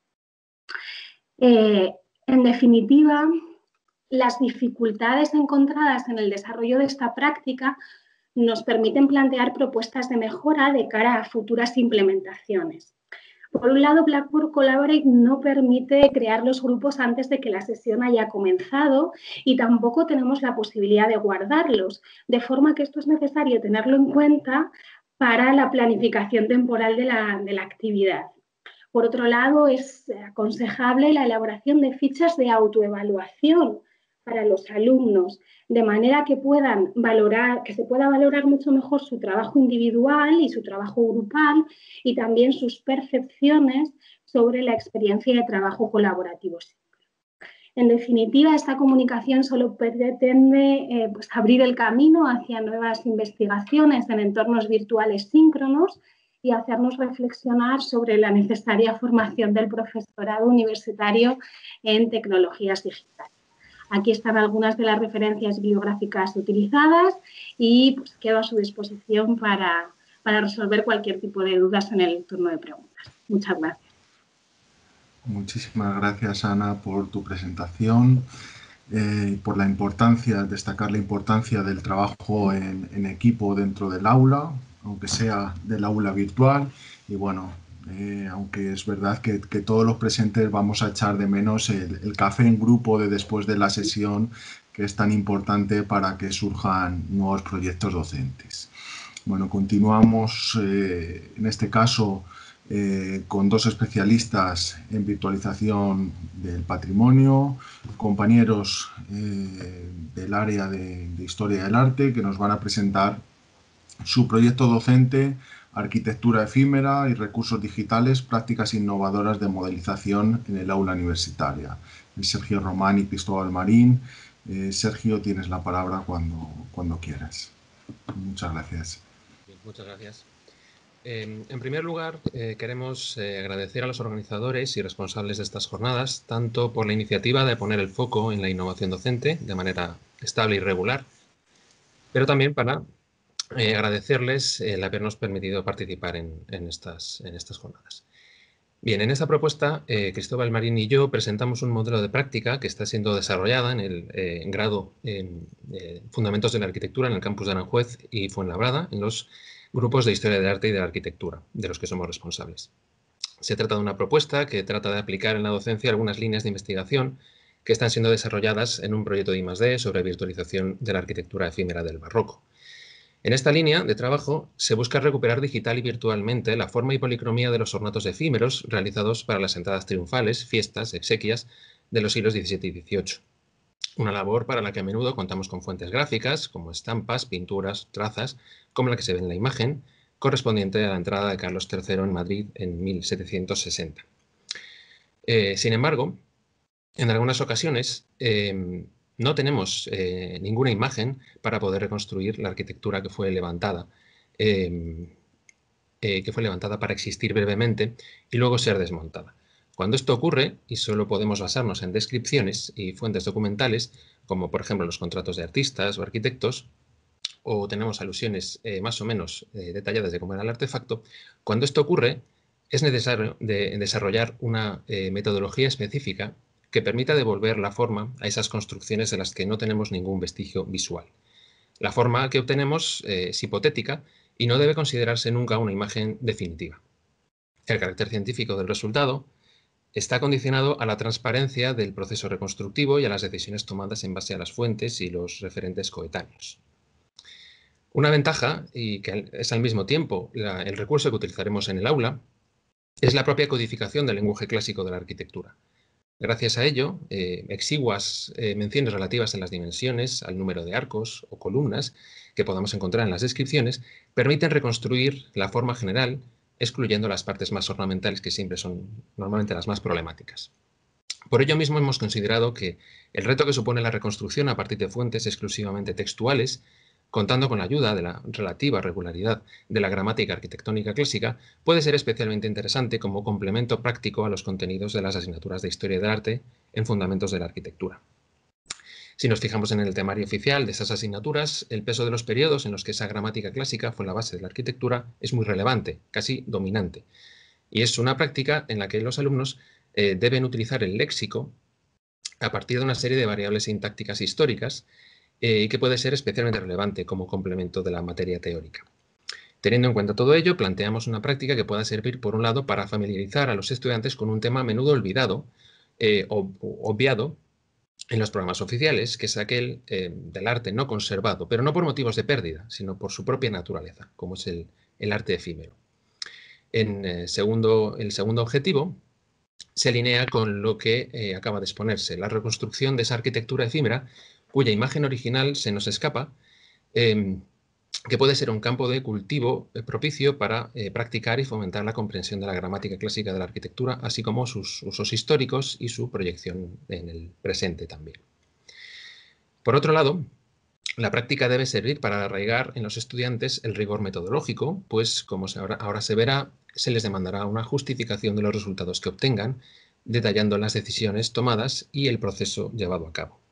Eh, en definitiva, las dificultades encontradas en el desarrollo de esta práctica nos permiten plantear propuestas de mejora de cara a futuras implementaciones. Por un lado, Blackboard Collaborate no permite crear los grupos antes de que la sesión haya comenzado y tampoco tenemos la posibilidad de guardarlos, de forma que esto es necesario tenerlo en cuenta para la planificación temporal de la, de la actividad. Por otro lado, es aconsejable la elaboración de fichas de autoevaluación para los alumnos, de manera que puedan valorar, que se pueda valorar mucho mejor su trabajo individual y su trabajo grupal y también sus percepciones sobre la experiencia de trabajo colaborativo. En definitiva, esta comunicación solo pretende eh, pues, abrir el camino hacia nuevas investigaciones en entornos virtuales síncronos y hacernos reflexionar sobre la necesaria formación del profesorado universitario en tecnologías digitales. Aquí están algunas de las referencias bibliográficas utilizadas y, pues, quedo a su disposición para, para resolver cualquier tipo de dudas en el turno de preguntas. Muchas gracias. Muchísimas gracias, Ana, por tu presentación, eh, por la importancia, destacar la importancia del trabajo en, en equipo dentro del aula, aunque sea del aula virtual. Y bueno, Eh, aunque es verdad que, que todos los presentes vamos a echar de menos el, el café en grupo de después de la sesión, que es tan importante para que surjan nuevos proyectos docentes. Bueno, continuamos eh, en este caso eh, con dos especialistas en virtualización del patrimonio, compañeros eh, del área de, de Historia del Arte, que nos van a presentar su proyecto docente, Arquitectura efímera y recursos digitales, prácticas innovadoras de modelización en el aula universitaria. Sergio Román y Cristóbal Marín. Eh, Sergio, tienes la palabra cuando, cuando quieras. Muchas gracias. Bien, muchas gracias. Eh, en primer lugar, eh, queremos eh, agradecer a los organizadores y responsables de estas jornadas, tanto por la iniciativa de poner el foco en la innovación docente de manera estable y regular, pero también para Eh, agradecerles el habernos permitido participar en, en, estas, en estas jornadas. Bien, en esta propuesta, eh, Cristóbal Marín y yo presentamos un modelo de práctica que está siendo desarrollada en el eh, en grado en eh, Fundamentos de la Arquitectura en el campus de Aranjuez y Fuenlabrada, en los grupos de Historia del Arte y de la Arquitectura, de los que somos responsables. Se trata de una propuesta que trata de aplicar en la docencia algunas líneas de investigación que están siendo desarrolladas en un proyecto de I más D sobre virtualización de la arquitectura efímera del barroco. En esta línea de trabajo se busca recuperar digital y virtualmente la forma y policromía de los ornatos efímeros realizados para las entradas triunfales, fiestas, exequias de los siglos diecisiete y dieciocho. Una labor para la que a menudo contamos con fuentes gráficas, como estampas, pinturas, trazas, como la que se ve en la imagen, correspondiente a la entrada de Carlos tercero en Madrid en mil setecientos sesenta. Eh, sin embargo, en algunas ocasiones, eh, no tenemos eh, ninguna imagen para poder reconstruir la arquitectura que fue levantada, eh, eh, que fue levantada para existir brevemente y luego ser desmontada. Cuando esto ocurre, y solo podemos basarnos en descripciones y fuentes documentales, como por ejemplo los contratos de artistas o arquitectos, o tenemos alusiones eh, más o menos eh, detalladas de cómo era el artefacto, cuando esto ocurre es necesario de, desarrollar una eh, metodología específica que permita devolver la forma a esas construcciones de las que no tenemos ningún vestigio visual. La forma que obtenemos eh, es hipotética y no debe considerarse nunca una imagen definitiva. El carácter científico del resultado está condicionado a la transparencia del proceso reconstructivo y a las decisiones tomadas en base a las fuentes y los referentes coetáneos. Una ventaja, y que es al mismo tiempo la, el recurso que utilizaremos en el aula, es la propia codificación del lenguaje clásico de la arquitectura. Gracias a ello, eh, exiguas eh, menciones relativas a las dimensiones, al número de arcos o columnas que podamos encontrar en las descripciones, permiten reconstruir la forma general, excluyendo las partes más ornamentales, que siempre son normalmente las más problemáticas. Por ello mismo hemos considerado que el reto que supone la reconstrucción a partir de fuentes exclusivamente textuales, contando con la ayuda de la relativa regularidad de la gramática arquitectónica clásica, puede ser especialmente interesante como complemento práctico a los contenidos de las asignaturas de Historia del Arte en Fundamentos de la Arquitectura. Si nos fijamos en el temario oficial de esas asignaturas, el peso de los periodos en los que esa gramática clásica fue la base de la arquitectura es muy relevante, casi dominante. Y es una práctica en la que los alumnos eh, deben utilizar el léxico a partir de una serie de variables sintácticas históricas y eh, que puede ser especialmente relevante como complemento de la materia teórica. Teniendo en cuenta todo ello, planteamos una práctica que pueda servir, por un lado, para familiarizar a los estudiantes con un tema a menudo olvidado eh, o obviado en los programas oficiales, que es aquel eh, del arte no conservado, pero no por motivos de pérdida, sino por su propia naturaleza, como es el, el arte efímero. En eh, segundo, el segundo objetivo se alinea con lo que eh, acaba de exponerse, la reconstrucción de esa arquitectura efímera cuya imagen original se nos escapa, eh, que puede ser un campo de cultivo eh, propicio para eh, practicar y fomentar la comprensión de la gramática clásica de la arquitectura, así como sus usos históricos y su proyección en el presente también. Por otro lado, la práctica debe servir para arraigar en los estudiantes el rigor metodológico, pues, como ahora, ahora se verá, se les demandará una justificación de los resultados que obtengan, detallando las decisiones tomadas y el proceso llevado a cabo.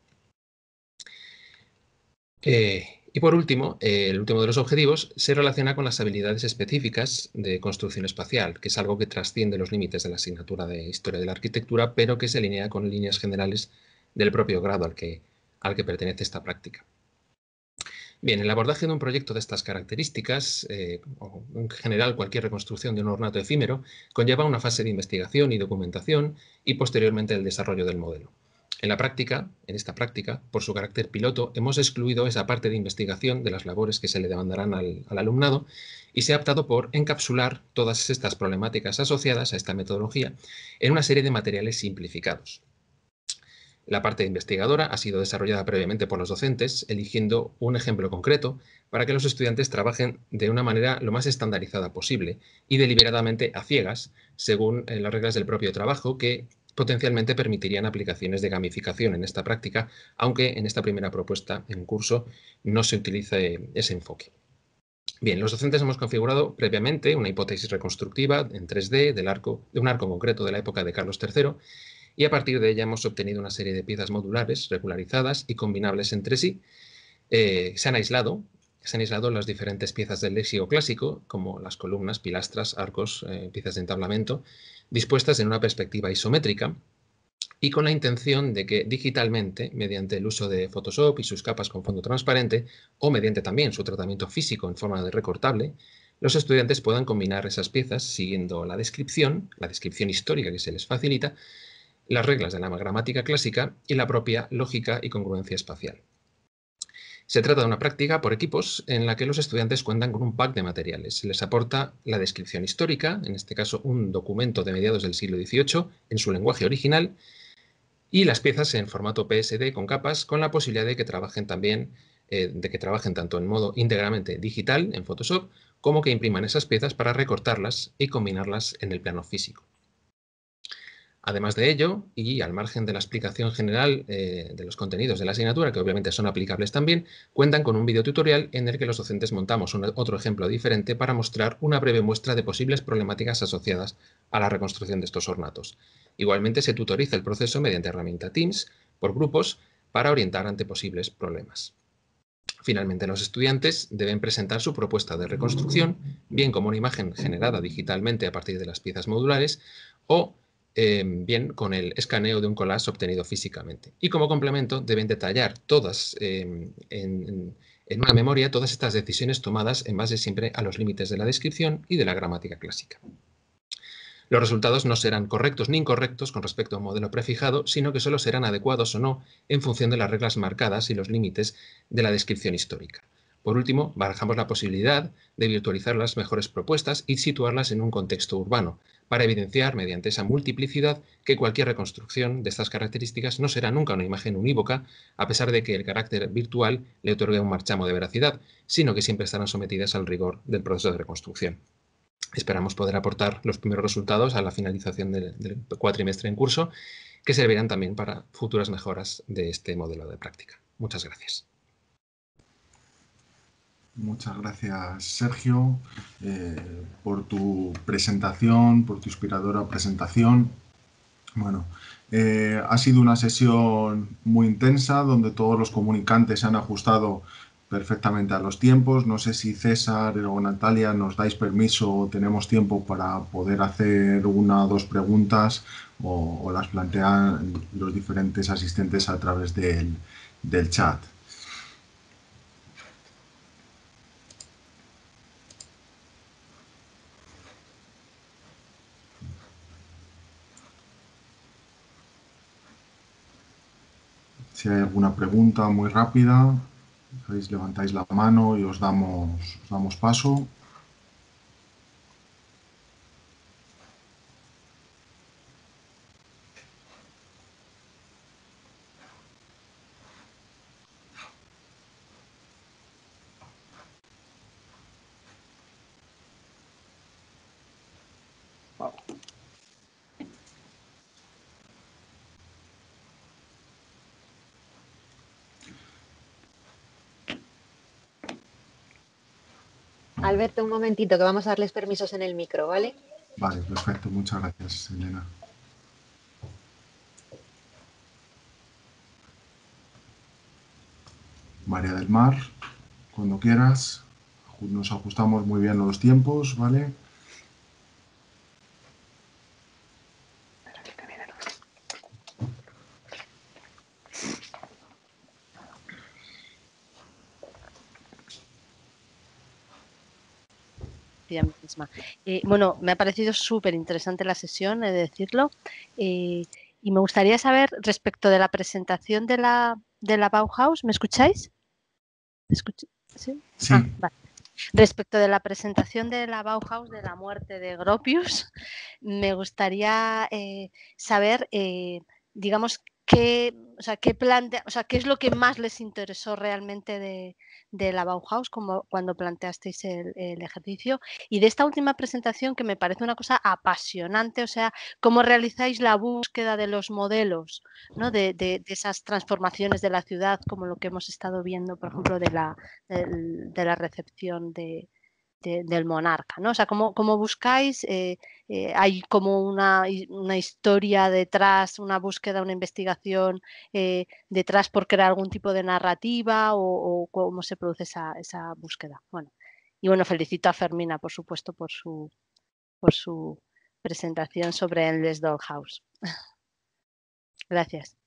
Eh, y por último, eh, el último de los objetivos se relaciona con las habilidades específicas de construcción espacial, que es algo que trasciende los límites de la asignatura de Historia de la Arquitectura, pero que se alinea con líneas generales del propio grado al que, al que pertenece esta práctica. Bien, el abordaje de un proyecto de estas características, eh, o en general cualquier reconstrucción de un ornato efímero, conlleva una fase de investigación y documentación y posteriormente el desarrollo del modelo. En la práctica, en esta práctica, por su carácter piloto, hemos excluido esa parte de investigación de las labores que se le demandarán al, al alumnado y se ha optado por encapsular todas estas problemáticas asociadas a esta metodología en una serie de materiales simplificados. La parte investigadora ha sido desarrollada previamente por los docentes, eligiendo un ejemplo concreto para que los estudiantes trabajen de una manera lo más estandarizada posible y deliberadamente a ciegas, según las reglas del propio trabajo, que potencialmente permitirían aplicaciones de gamificación en esta práctica, aunque en esta primera propuesta en curso no se utilice ese enfoque. Bien, los docentes hemos configurado previamente una hipótesis reconstructiva en tres D del arco, de un arco concreto de la época de Carlos tercero, y a partir de ella hemos obtenido una serie de piezas modulares, regularizadas y combinables entre sí. Eh, se han aislado, se han aislado las diferentes piezas del léxico clásico, como las columnas, pilastras, arcos, eh, piezas de entablamento, dispuestas en una perspectiva isométrica y con la intención de que digitalmente, mediante el uso de Photoshop y sus capas con fondo transparente, o mediante también su tratamiento físico en forma de recortable, los estudiantes puedan combinar esas piezas siguiendo la descripción, la descripción histórica que se les facilita, las reglas de la gramática clásica y la propia lógica y congruencia espacial. Se trata de una práctica por equipos en la que los estudiantes cuentan con un pack de materiales. Se les aporta la descripción histórica, en este caso un documento de mediados del siglo dieciocho en su lenguaje original, y las piezas en formato P S D con capas, con la posibilidad de que trabajen también, eh, de que trabajen tanto en modo íntegramente digital en Photoshop, como que impriman esas piezas para recortarlas y combinarlas en el plano físico. Además de ello, y al margen de la explicación general eh, de los contenidos de la asignatura, que obviamente son aplicables también, cuentan con un videotutorial en el que los docentes montamos un, otro ejemplo diferente para mostrar una breve muestra de posibles problemáticas asociadas a la reconstrucción de estos ornatos. Igualmente se tutoriza el proceso mediante herramienta Teams por grupos para orientar ante posibles problemas. Finalmente, los estudiantes deben presentar su propuesta de reconstrucción, bien como una imagen generada digitalmente a partir de las piezas modulares o eh, bien con el escaneo de un collage obtenido físicamente. Y como complemento deben detallar todas eh, en, en una memoria todas estas decisiones tomadas en base siempre a los límites de la descripción y de la gramática clásica. Los resultados no serán correctos ni incorrectos con respecto a un modelo prefijado, sino que solo serán adecuados o no en función de las reglas marcadas y los límites de la descripción histórica. Por último, barajamos la posibilidad de virtualizar las mejores propuestas y situarlas en un contexto urbano, para evidenciar mediante esa multiplicidad que cualquier reconstrucción de estas características no será nunca una imagen unívoca, a pesar de que el carácter virtual le otorgue un marchamo de veracidad, sino que siempre estarán sometidas al rigor del proceso de reconstrucción. Esperamos poder aportar los primeros resultados a la finalización del, del cuatrimestre en curso, que servirán también para futuras mejoras de este modelo de práctica. Muchas gracias. Muchas gracias, Sergio, eh, por tu presentación, por tu inspiradora presentación. Bueno, eh, ha sido una sesión muy intensa donde todos los comunicantes se han ajustado perfectamente a los tiempos. No sé si César o Natalia nos dais permiso o tenemos tiempo para poder hacer una o dos preguntas o, o las plantean los diferentes asistentes a través del, del chat. Si hay alguna pregunta muy rápida, ¿sabéis? Levantáis la mano y os damos, os damos paso. Alberto, un momentito, que vamos a darles permisos en el micro, ¿vale? Vale, perfecto. Muchas gracias, Elena. María del Mar, cuando quieras. Nos ajustamos muy bien los tiempos, ¿vale? Misma. Eh, bueno, me ha parecido súper interesante la sesión, he de decirlo, eh, y me gustaría saber respecto de la presentación de la, de la Bauhaus, ¿me escucháis? ¿Me escuch ¿Sí? Sí. Ah, vale. Respecto de la presentación de la Bauhaus de la muerte de Gropius, me gustaría eh, saber, eh, digamos, qué, o sea, qué plantea, o sea, qué es lo que más les interesó realmente de, de la Bauhaus como cuando planteasteis el, el ejercicio, y de esta última presentación que me parece una cosa apasionante, o sea, cómo realizáis la búsqueda de los modelos, ¿no? de, de, de esas transformaciones de la ciudad, como lo que hemos estado viendo, por ejemplo, de la, de, de la recepción de, de, del monarca, ¿no? O sea, cómo, cómo buscáis, eh, eh, hay como una, una historia detrás, una búsqueda, una investigación eh, detrás por crear algún tipo de narrativa o, o cómo se produce esa, esa búsqueda. Bueno, y bueno, felicito a Fermina, por supuesto, por su, por su presentación sobre Endless Dollhouse. Gracias.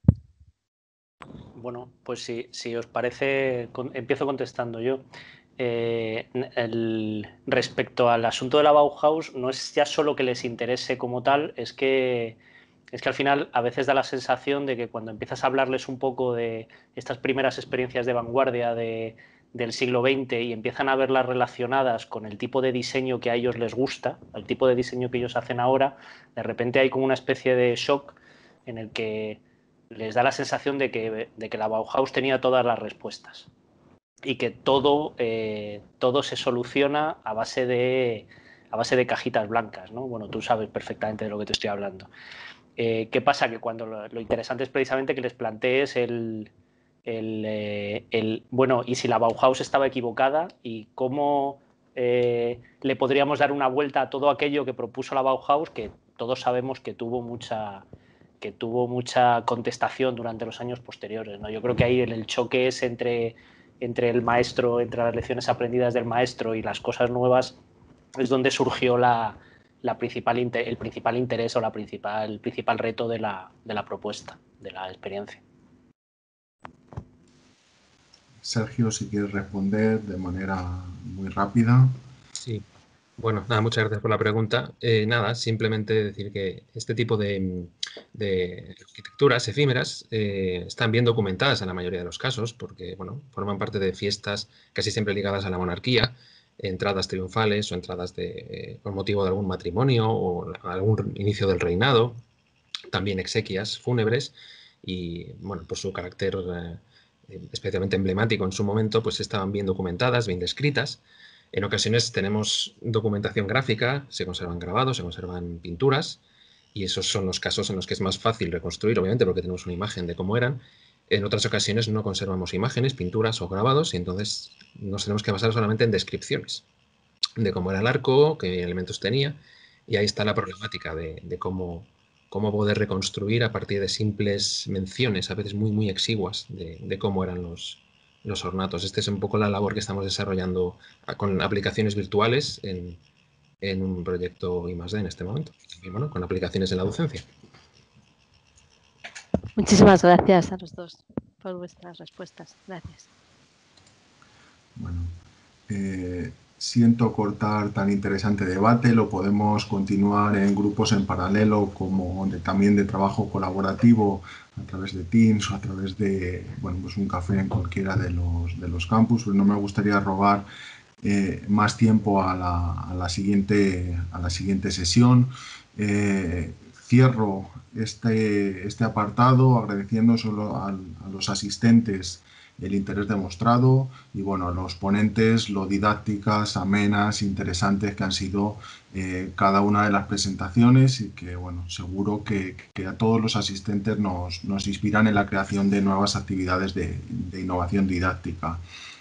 Bueno, pues si, si os parece, con, empiezo contestando yo. Eh, el, respecto al asunto de la Bauhaus, no es ya solo que les interese como tal, es que, es que al final a veces da la sensación de que cuando empiezas a hablarles un poco de estas primeras experiencias de vanguardia de, del siglo veinte y empiezan a verlas relacionadas con el tipo de diseño que a ellos les gusta, el tipo de diseño que ellos hacen ahora, de repente hay como una especie de shock en el que les da la sensación de que, de que la Bauhaus tenía todas las respuestas y que todo, eh, todo se soluciona a base de, a base de cajitas blancas, ¿no? Bueno, tú sabes perfectamente de lo que te estoy hablando. Eh, ¿Qué pasa? Que cuando lo, lo interesante es precisamente que les plantees el, el, eh, el, bueno, y si la Bauhaus estaba equivocada y cómo eh, le podríamos dar una vuelta a todo aquello que propuso la Bauhaus, que todos sabemos que tuvo mucha, que tuvo mucha contestación durante los años posteriores, ¿no? Yo creo que ahí el choque es entre, entre el maestro, entre las lecciones aprendidas del maestro y las cosas nuevas, es donde surgió la, la principal, el principal interés o la principal, el principal reto de la, de la propuesta, de la experiencia. Sergio, si quieres responder de manera muy rápida. Sí. Bueno, nada, muchas gracias por la pregunta. Eh, nada, simplemente decir que este tipo de, de arquitecturas efímeras eh, están bien documentadas en la mayoría de los casos porque, bueno, forman parte de fiestas casi siempre ligadas a la monarquía, entradas triunfales o entradas de, eh, por motivo de algún matrimonio o algún inicio del reinado, también exequias fúnebres y, bueno, por su carácter eh, especialmente emblemático en su momento, pues estaban bien documentadas, bien descritas. En ocasiones tenemos documentación gráfica, se conservan grabados, se conservan pinturas, y esos son los casos en los que es más fácil reconstruir, obviamente, porque tenemos una imagen de cómo eran. En otras ocasiones no conservamos imágenes, pinturas o grabados, y entonces nos tenemos que basar solamente en descripciones de cómo era el arco, qué elementos tenía, y ahí está la problemática de, de cómo, cómo poder reconstruir a partir de simples menciones, a veces muy, muy exiguas, de, de cómo eran los, los ornatos. Esta es un poco la labor que estamos desarrollando con aplicaciones virtuales en, en un proyecto I más D en este momento, y bueno, con aplicaciones en la docencia. Muchísimas gracias a los dos por vuestras respuestas. Gracias. Bueno, eh, siento cortar tan interesante debate, lo podemos continuar en grupos en paralelo como de, también de trabajo colaborativo a través de Teams o a través de, bueno, pues un café en cualquiera de los, de los campus. Pero no me gustaría robar eh, más tiempo a la, a la siguiente, a la siguiente sesión. Eh, cierro este, este apartado agradeciendo solo a, a los asistentes el interés demostrado y, bueno, a los ponentes, lo didácticas, amenas, interesantes que han sido eh, cada una de las presentaciones y que, bueno, seguro que, que a todos los asistentes nos, nos inspiran en la creación de nuevas actividades de, de innovación didáctica.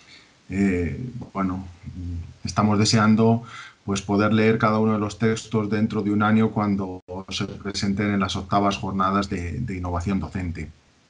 Eh, bueno, estamos deseando pues poder leer cada uno de los textos dentro de un año cuando se presenten en las octavas jornadas de, de innovación docente.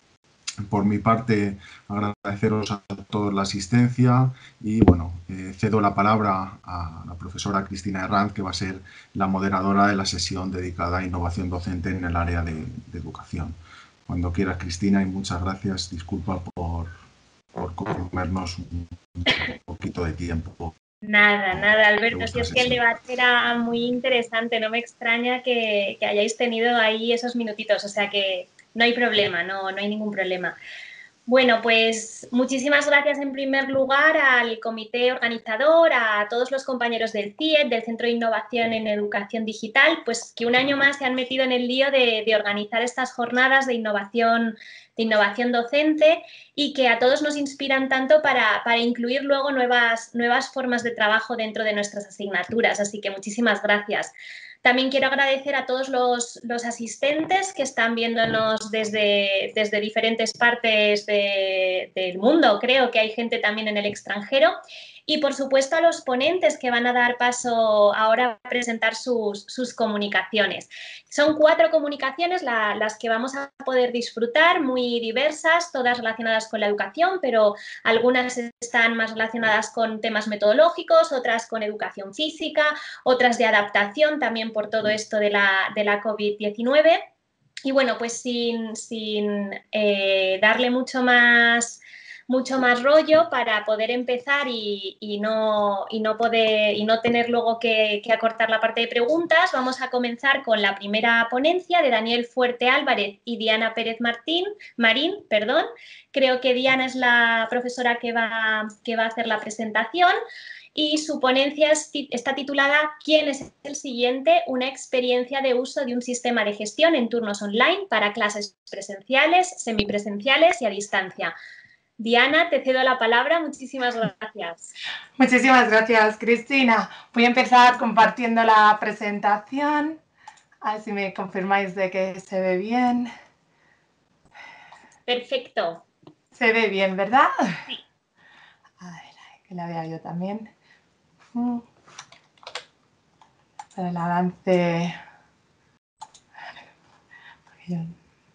Por mi parte, agradeceros a todos la asistencia y, bueno, eh, cedo la palabra a la profesora Cristina Herranz, que va a ser la moderadora de la sesión dedicada a innovación docente en el área de, de educación. Cuando quieras, Cristina, y muchas gracias. Disculpa por, por comernos un, un poquito de tiempo. Nada, nada, Alberto, si es que el debate era muy interesante, no me extraña que, que hayáis tenido ahí esos minutitos, o sea que no hay problema, no, no hay ningún problema. Bueno, pues muchísimas gracias en primer lugar al comité organizador, a todos los compañeros del C I E D, del Centro de Innovación en Educación Digital, pues que un año más se han metido en el lío de, de organizar estas jornadas de innovación, de innovación docente y que a todos nos inspiran tanto para, para incluir luego nuevas, nuevas formas de trabajo dentro de nuestras asignaturas. Así que muchísimas gracias. También quiero agradecer a todos los, los asistentes que están viéndonos desde, desde diferentes partes de, del mundo. Creo que hay gente también en el extranjero. Y, por supuesto, a los ponentes que van a dar paso ahora a presentar sus, sus comunicaciones. Son cuatro comunicaciones la, las que vamos a poder disfrutar, muy diversas, todas relacionadas con la educación, pero algunas están más relacionadas con temas metodológicos, otras con educación física, otras de adaptación también por todo esto de la, de la COVID diecinueve. Y bueno, pues sin, sin eh, darle mucho más... mucho más rollo para poder empezar y, y, no, y, no, poder, y no tener luego que, que acortar la parte de preguntas. Vamos a comenzar con la primera ponencia de Daniel Fuerte Álvarez y Diana Pérez Martín, Marín. Perdón. Creo que Diana es la profesora que va, que va a hacer la presentación. Y su ponencia está titulada ¿Quién es el siguiente? Una experiencia de uso de un sistema de gestión en turnos online para clases presenciales, semipresenciales y a distancia. Diana, te cedo la palabra. Muchísimas gracias. Muchísimas gracias, Cristina. Voy a empezar compartiendo la presentación. A ver si me confirmáis de que se ve bien. Perfecto. Se ve bien, ¿verdad? Sí. A ver, que la vea yo también. Para el avance...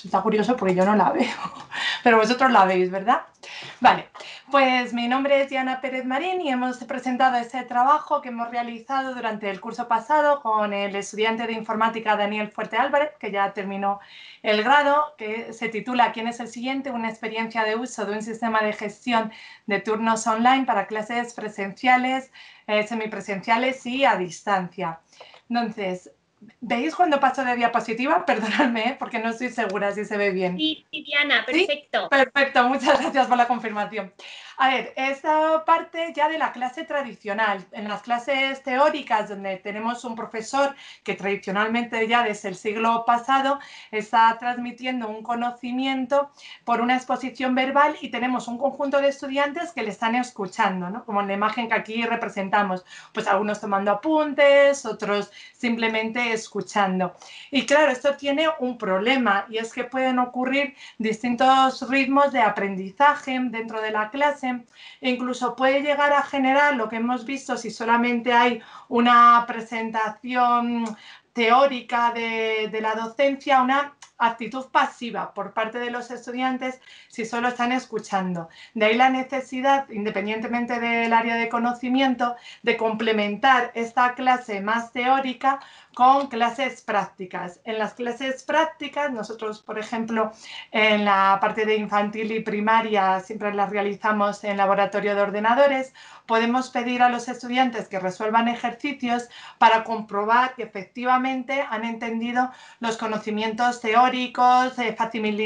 resulta curioso porque yo no la veo, pero vosotros la veis, ¿verdad? Vale, pues mi nombre es Diana Pérez Marín y hemos presentado este trabajo que hemos realizado durante el curso pasado con el estudiante de informática Daniel Fuerte Álvarez, que ya terminó el grado, que se titula ¿Quién es el siguiente? Una experiencia de uso de un sistema de gestión de turnos online para clases presenciales, eh, semipresenciales y a distancia. Entonces, ¿veis cuando paso de diapositiva? Perdonadme, ¿eh? Porque no estoy segura si se ve bien. Sí, Diana, perfecto. ¿Sí? Perfecto, muchas gracias por la confirmación. A ver, esta parte ya de la clase tradicional. En las clases teóricas, donde tenemos un profesor que tradicionalmente ya desde el siglo pasado está transmitiendo un conocimiento por una exposición verbal y tenemos un conjunto de estudiantes que le están escuchando, ¿no? Como en la imagen que aquí representamos, pues algunos tomando apuntes, otros simplemente escuchando. Y claro, esto tiene un problema y es que pueden ocurrir distintos ritmos de aprendizaje dentro de la clase e incluso puede llegar a generar lo que hemos visto si solamente hay una presentación teórica de, de la docencia, una actitud pasiva por parte de los estudiantes si solo están escuchando. De ahí la necesidad, independientemente del área de conocimiento, de complementar esta clase más teórica con clases prácticas. En las clases prácticas, nosotros, por ejemplo, en la parte de infantil y primaria siempre las realizamos en laboratorio de ordenadores, podemos pedir a los estudiantes que resuelvan ejercicios para comprobar que efectivamente han entendido los conocimientos teóricos, eh,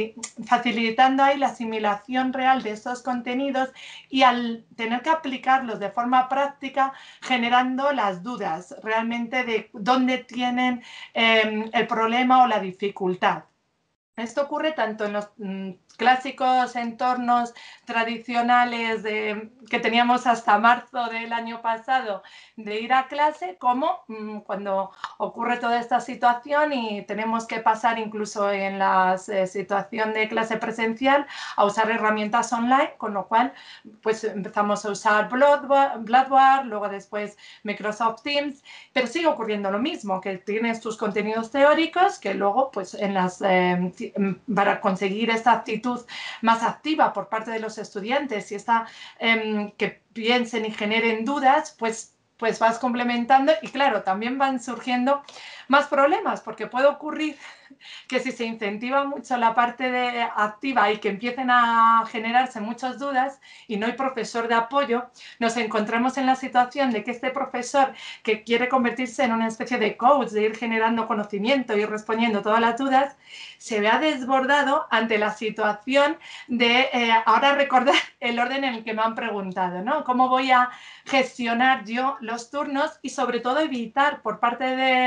facilitando ahí la asimilación real de estos contenidos y al tener que aplicarlos de forma práctica, generando las dudas realmente de dónde tienen eh, el problema o la dificultad. Esto ocurre tanto en los mm, clásicos entornos tradicionales de, que teníamos hasta marzo del año pasado de ir a clase, como mmm, cuando ocurre toda esta situación y tenemos que pasar incluso en la eh, situación de clase presencial a usar herramientas online, con lo cual pues empezamos a usar Blackboard, Blackboard, luego después Microsoft Teams, pero sigue ocurriendo lo mismo, que tienes tus contenidos teóricos que luego pues en las eh, para conseguir esta actitud más activa por parte de los estudiantes y esta, eh, que piensen y generen dudas, pues, pues vas complementando y claro, también van surgiendo más problemas porque puede ocurrir que si se incentiva mucho la parte de activa y que empiecen a generarse muchas dudas y no hay profesor de apoyo, nos encontramos en la situación de que este profesor que quiere convertirse en una especie de coach, de ir generando conocimiento y ir respondiendo todas las dudas, se vea desbordado ante la situación de eh, ahora recordar el orden en el que me han preguntado, ¿no? ¿Cómo voy a gestionar yo los turnos y sobre todo evitar por parte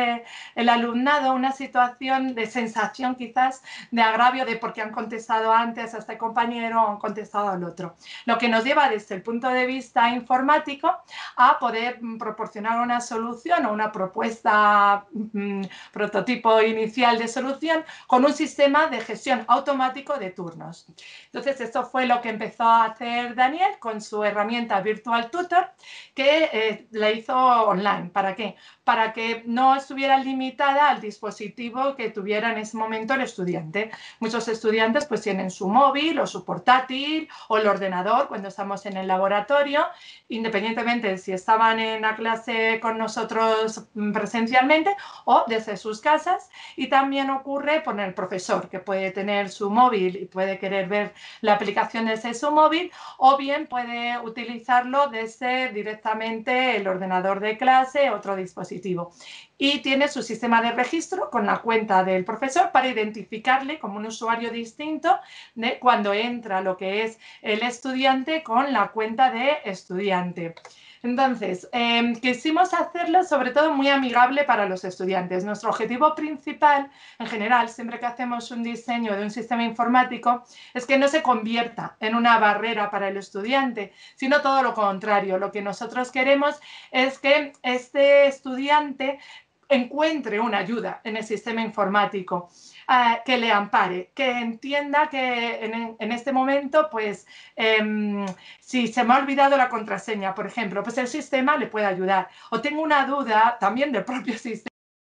del alumnado una situación de sensación quizás de agravio de por qué han contestado antes a este compañero o han contestado al otro? Lo que nos lleva desde el punto de vista informático a poder proporcionar una solución o una propuesta, mmm, prototipo inicial de solución con un sistema de gestión automático de turnos. Entonces, esto fue lo que empezó a hacer Daniel con su herramienta Virtual Tutor, que eh, la hizo online. ¿Para qué? Para que no estuviera limitada al dispositivo que tuviera en ese momento el estudiante. Muchos estudiantes pues tienen su móvil o su portátil o el ordenador cuando estamos en el laboratorio, independientemente de si estaban en la clase con nosotros presencialmente o desde sus casas. Y también ocurre con el profesor, que puede tener su móvil y puede querer ver la aplicación desde su móvil, o bien puede utilizarlo desde directamente el ordenador de clase, otro dispositivo. Y tiene su sistema de registro con la cuenta del profesor para identificarle como un usuario distinto de cuando entra lo que es el estudiante con la cuenta de estudiante. Entonces, eh, quisimos hacerlo sobre todo muy amigable para los estudiantes. Nuestro objetivo principal, en general, siempre que hacemos un diseño de un sistema informático, es que no se convierta en una barrera para el estudiante, sino todo lo contrario. Lo que nosotros queremos es que este estudiante encuentre una ayuda en el sistema informático, uh, que le ampare, que entienda que en, en este momento, pues, eh, si se me ha olvidado la contraseña, por ejemplo, pues el sistema le puede ayudar. O tengo una duda también del propio sistema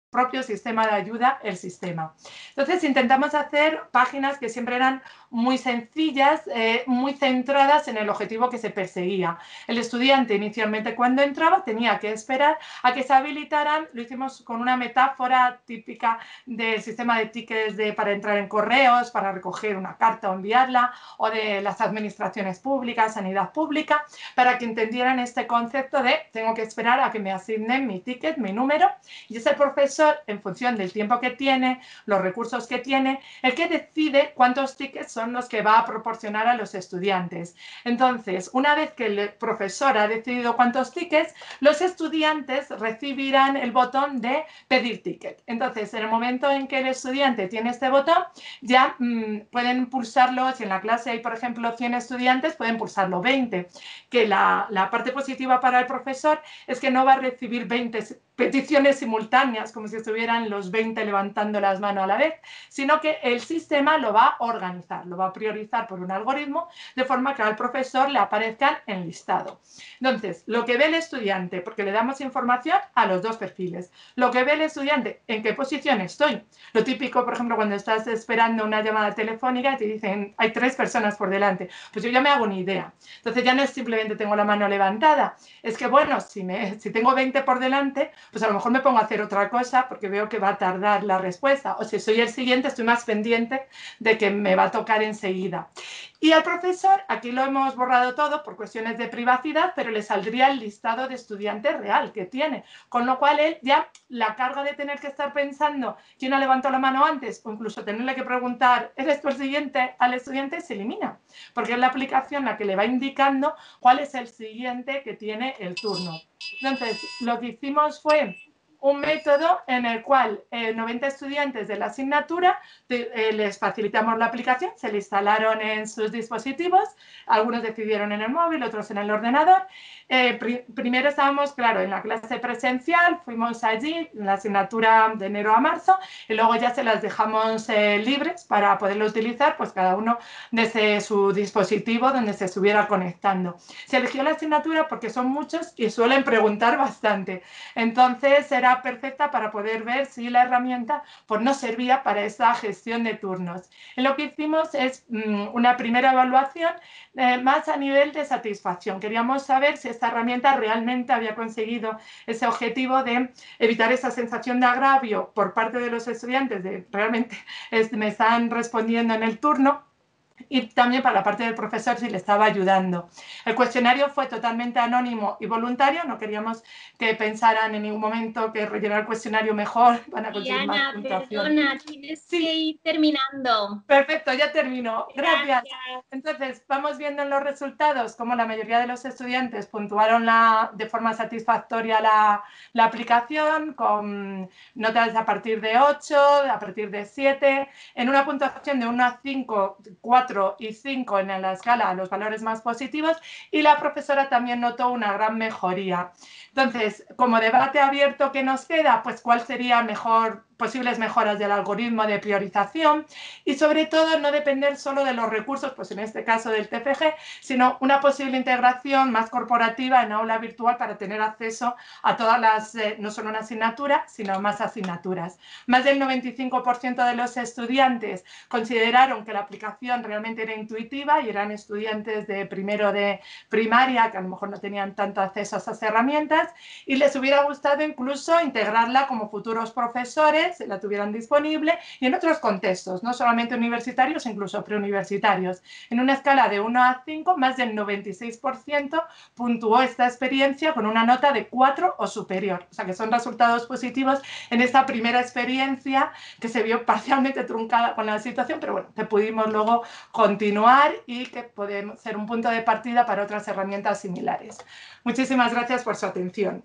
propio sistema de ayuda, el sistema. Entonces intentamos hacer páginas que siempre eran muy sencillas, eh, muy centradas en el objetivo que se perseguía. El estudiante inicialmente cuando entraba tenía que esperar a que se habilitaran, lo hicimos con una metáfora típica del sistema de tickets de, para entrar en correos, para recoger una carta o enviarla, o de las administraciones públicas, sanidad pública, para que entendieran este concepto de tengo que esperar a que me asignen mi ticket, mi número, y es el profesor, en función del tiempo que tiene, los recursos que tiene, el que decide cuántos tickets son los que va a proporcionar a los estudiantes. Entonces, una vez que el profesor ha decidido cuántos tickets, los estudiantes recibirán el botón de pedir ticket. Entonces, en el momento en que el estudiante tiene este botón, ya mmm, pueden pulsarlo, si en la clase hay, por ejemplo, cien estudiantes, pueden pulsarlo veinte. Que la, la parte positiva para el profesor es que no va a recibir veinte peticiones simultáneas, como si estuvieran los veinte levantando las manos a la vez, sino que el sistema lo va a organizar, lo va a priorizar por un algoritmo, de forma que al profesor le aparezcan en listado. Entonces, lo que ve el estudiante, porque le damos información a los dos perfiles, lo que ve el estudiante, en qué posición estoy. Lo típico, por ejemplo, cuando estás esperando una llamada telefónica y te dicen, hay tres personas por delante, pues yo ya me hago una idea. Entonces ya no es simplemente tengo la mano levantada, es que bueno, si, me, si tengo veinte por delante, pues a lo mejor me pongo a hacer otra cosa porque veo que va a tardar la respuesta. O si soy el siguiente, estoy más pendiente de que me va a tocar enseguida. Y al profesor, aquí lo hemos borrado todo por cuestiones de privacidad, pero le saldría el listado de estudiantes real que tiene. Con lo cual él ya la carga de tener que estar pensando quién ha levantado la mano antes o incluso tenerle que preguntar, ¿eres tú el siguiente? Al estudiante se elimina. Porque es la aplicación la que le va indicando cuál es el siguiente que tiene el turno. Entonces, lo que hicimos fue un método en el cual eh, noventa estudiantes de la asignatura eh, les facilitamos la aplicación, se la instalaron en sus dispositivos, algunos decidieron en el móvil, otros en el ordenador. Eh, pr primero estábamos, claro, en la clase presencial, fuimos allí, en la asignatura de enero a marzo, y luego ya se las dejamos eh, libres para poderlo utilizar, pues cada uno desde su dispositivo donde se estuviera conectando. Se eligió la asignatura porque son muchos y suelen preguntar bastante. Entonces era perfecta para poder ver si la herramienta pues, no servía para esa gestión de turnos. Y lo que hicimos es mmm, una primera evaluación eh, más a nivel de satisfacción. Queríamos saber si esta herramienta realmente había conseguido ese objetivo de evitar esa sensación de agravio por parte de los estudiantes de realmente es, me están respondiendo en el turno, y también para la parte del profesor si le estaba ayudando. El cuestionario fue totalmente anónimo y voluntario, no queríamos que pensaran en ningún momento que rellenar el cuestionario mejor van a conseguir Diana, más puntuación. perdona, tienes sí. que ir terminando. Perfecto, ya termino. Gracias. Gracias. Entonces, vamos viendo en los resultados cómo la mayoría de los estudiantes puntuaron la, de forma satisfactoria la, la aplicación, con notas a partir de ocho, a partir de siete, en una puntuación de uno a cinco, cuatro y cinco en la escala, los valores más positivos, y la profesora también notó una gran mejoría. Entonces, como debate abierto que nos queda, pues cuál sería mejor, posibles mejoras del algoritmo de priorización y sobre todo no depender solo de los recursos, pues en este caso del T F G, sino una posible integración más corporativa en aula virtual para tener acceso a todas las, eh, no solo una asignatura, sino más asignaturas. Más del noventa y cinco por ciento de los estudiantes consideraron que la aplicación realmente era intuitiva y eran estudiantes de primero de primaria que a lo mejor no tenían tanto acceso a esas herramientas y les hubiera gustado incluso integrarla como futuros profesores, se la tuvieran disponible y en otros contextos, no solamente universitarios, incluso preuniversitarios. En una escala de uno a cinco, más del noventa y seis por ciento puntuó esta experiencia con una nota de cuatro o superior. O sea que son resultados positivos en esta primera experiencia que se vio parcialmente truncada con la situación, pero bueno, que pudimos luego continuar y que puede ser un punto de partida para otras herramientas similares. Muchísimas gracias por su atención.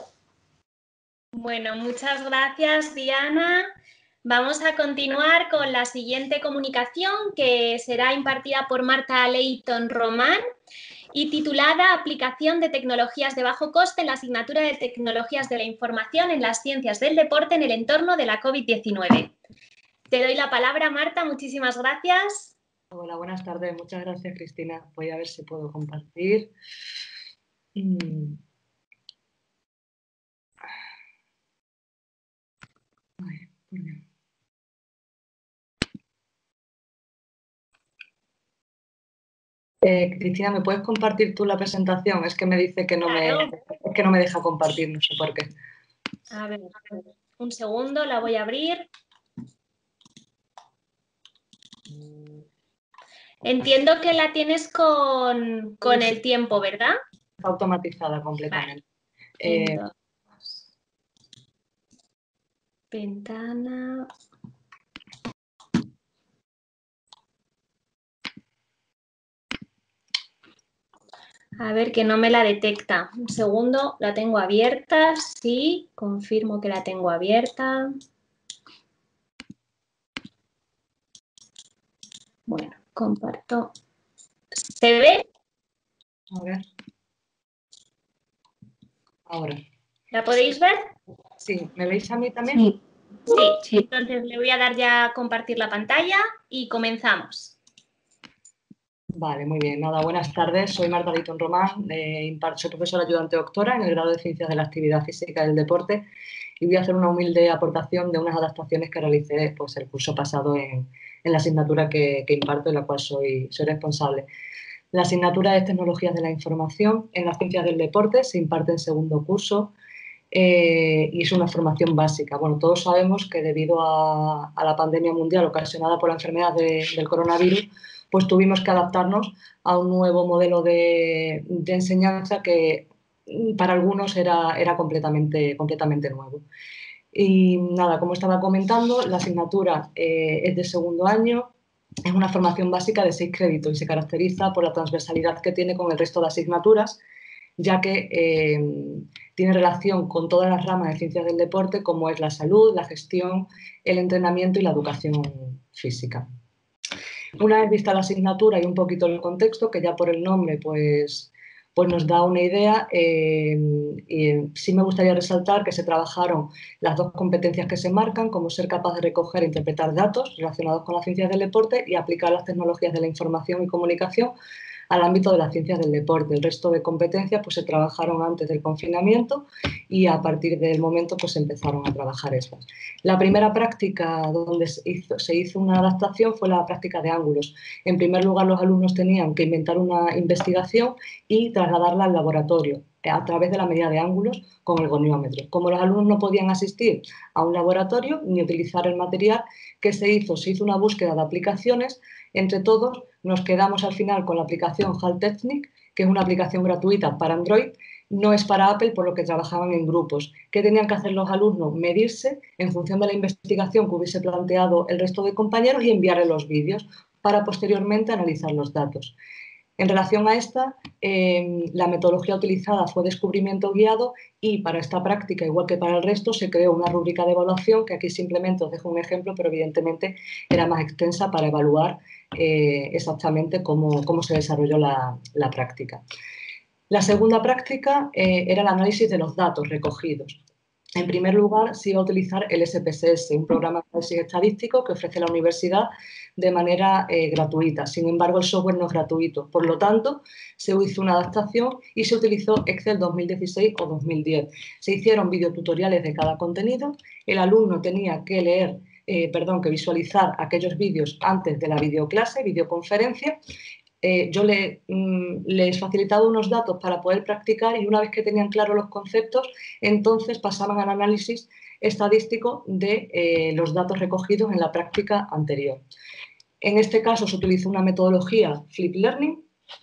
Bueno, muchas gracias, Diana. Vamos a continuar con la siguiente comunicación que será impartida por Marta Leighton Román y titulada Aplicación de tecnologías de bajo coste en la asignatura de Tecnologías de la Información en las Ciencias del Deporte en el entorno de la COVID diecinueve. Te doy la palabra, Marta. Muchísimas gracias. Hola, buenas tardes. Muchas gracias, Cristina. Voy a ver si puedo compartir. Mm. Eh, Cristina, ¿me puedes compartir tú la presentación? Es que me dice que no, Claro. me, es que no me deja compartir, no sé por qué. A ver, un segundo, la voy a abrir. Entiendo que la tienes con, con el tiempo, ¿verdad? Está automatizada completamente. Vale. Eh, Entonces, ventana. A ver, que no me la detecta. Un segundo, la tengo abierta. Sí, confirmo que la tengo abierta. Bueno, comparto. ¿Se ve? a ver. Ahora. ¿La podéis ver? Sí, ¿me veis a mí también? Sí. Sí, entonces le voy a dar ya a compartir la pantalla y comenzamos. Vale, muy bien. Nada, buenas tardes. Soy Marta Litón Román, eh, soy profesora ayudante doctora en el grado de Ciencias de la Actividad Física y del Deporte y voy a hacer una humilde aportación de unas adaptaciones que realicé pues, el curso pasado en, en la asignatura que, que imparto, en la cual soy, soy responsable. La asignatura es Tecnologías de la Información en las Ciencias del Deporte, se imparte en segundo curso. Eh, y es una formación básica. Bueno, todos sabemos que debido a, a la pandemia mundial ocasionada por la enfermedad de, del coronavirus, pues tuvimos que adaptarnos a un nuevo modelo de, de enseñanza que para algunos era, era completamente, completamente nuevo. Y nada, como estaba comentando, la asignatura eh, es de segundo año, es una formación básica de seis créditos y se caracteriza por la transversalidad que tiene con el resto de asignaturas, ya que eh, tiene relación con todas las ramas de ciencias del deporte, como es la salud, la gestión, el entrenamiento y la educación física. Una vez vista la asignatura y un poquito el contexto, que ya por el nombre pues, pues nos da una idea, eh, y sí me gustaría resaltar que se trabajaron las dos competencias que se marcan, como ser capaz de recoger e interpretar datos relacionados con las ciencias del deporte y aplicar las tecnologías de la información y comunicación al ámbito de las ciencias del deporte. El resto de competencias pues, se trabajaron antes del confinamiento y a partir del momento pues, empezaron a trabajar estas. La primera práctica donde se hizo, se hizo una adaptación fue la práctica de ángulos. En primer lugar, los alumnos tenían que inventar una investigación y trasladarla al laboratorio a través de la medida de ángulos con el goniómetro. Como los alumnos no podían asistir a un laboratorio ni utilizar el material, ¿qué se hizo? Se hizo una búsqueda de aplicaciones. Entre todos nos quedamos al final con la aplicación HalTechnic, que es una aplicación gratuita para Android, no es para Apple, por lo que trabajaban en grupos. ¿Qué tenían que hacer los alumnos? Medirse en función de la investigación que hubiese planteado el resto de compañeros y enviarle los vídeos para posteriormente analizar los datos. En relación a esta, eh, la metodología utilizada fue descubrimiento guiado y para esta práctica, igual que para el resto, se creó una rúbrica de evaluación, que aquí simplemente os dejo un ejemplo, pero evidentemente era más extensa para evaluar eh, exactamente cómo, cómo se desarrolló la, la práctica. La segunda práctica eh, era el análisis de los datos recogidos. En primer lugar, se iba a utilizar el S P S S, un programa de análisis estadístico que ofrece la universidad de manera eh, gratuita. Sin embargo, el software no es gratuito. Por lo tanto, se hizo una adaptación y se utilizó Excel dos mil dieciséis o dos mil diez. Se hicieron videotutoriales de cada contenido. El alumno tenía que leer, eh, perdón, que visualizar aquellos vídeos antes de la videoclase, videoconferencia. Eh, yo le, mm, les facilitaba unos datos para poder practicar y una vez que tenían claros los conceptos, entonces pasaban al análisis estadístico de eh, los datos recogidos en la práctica anterior. En este caso se utilizó una metodología Flip Learning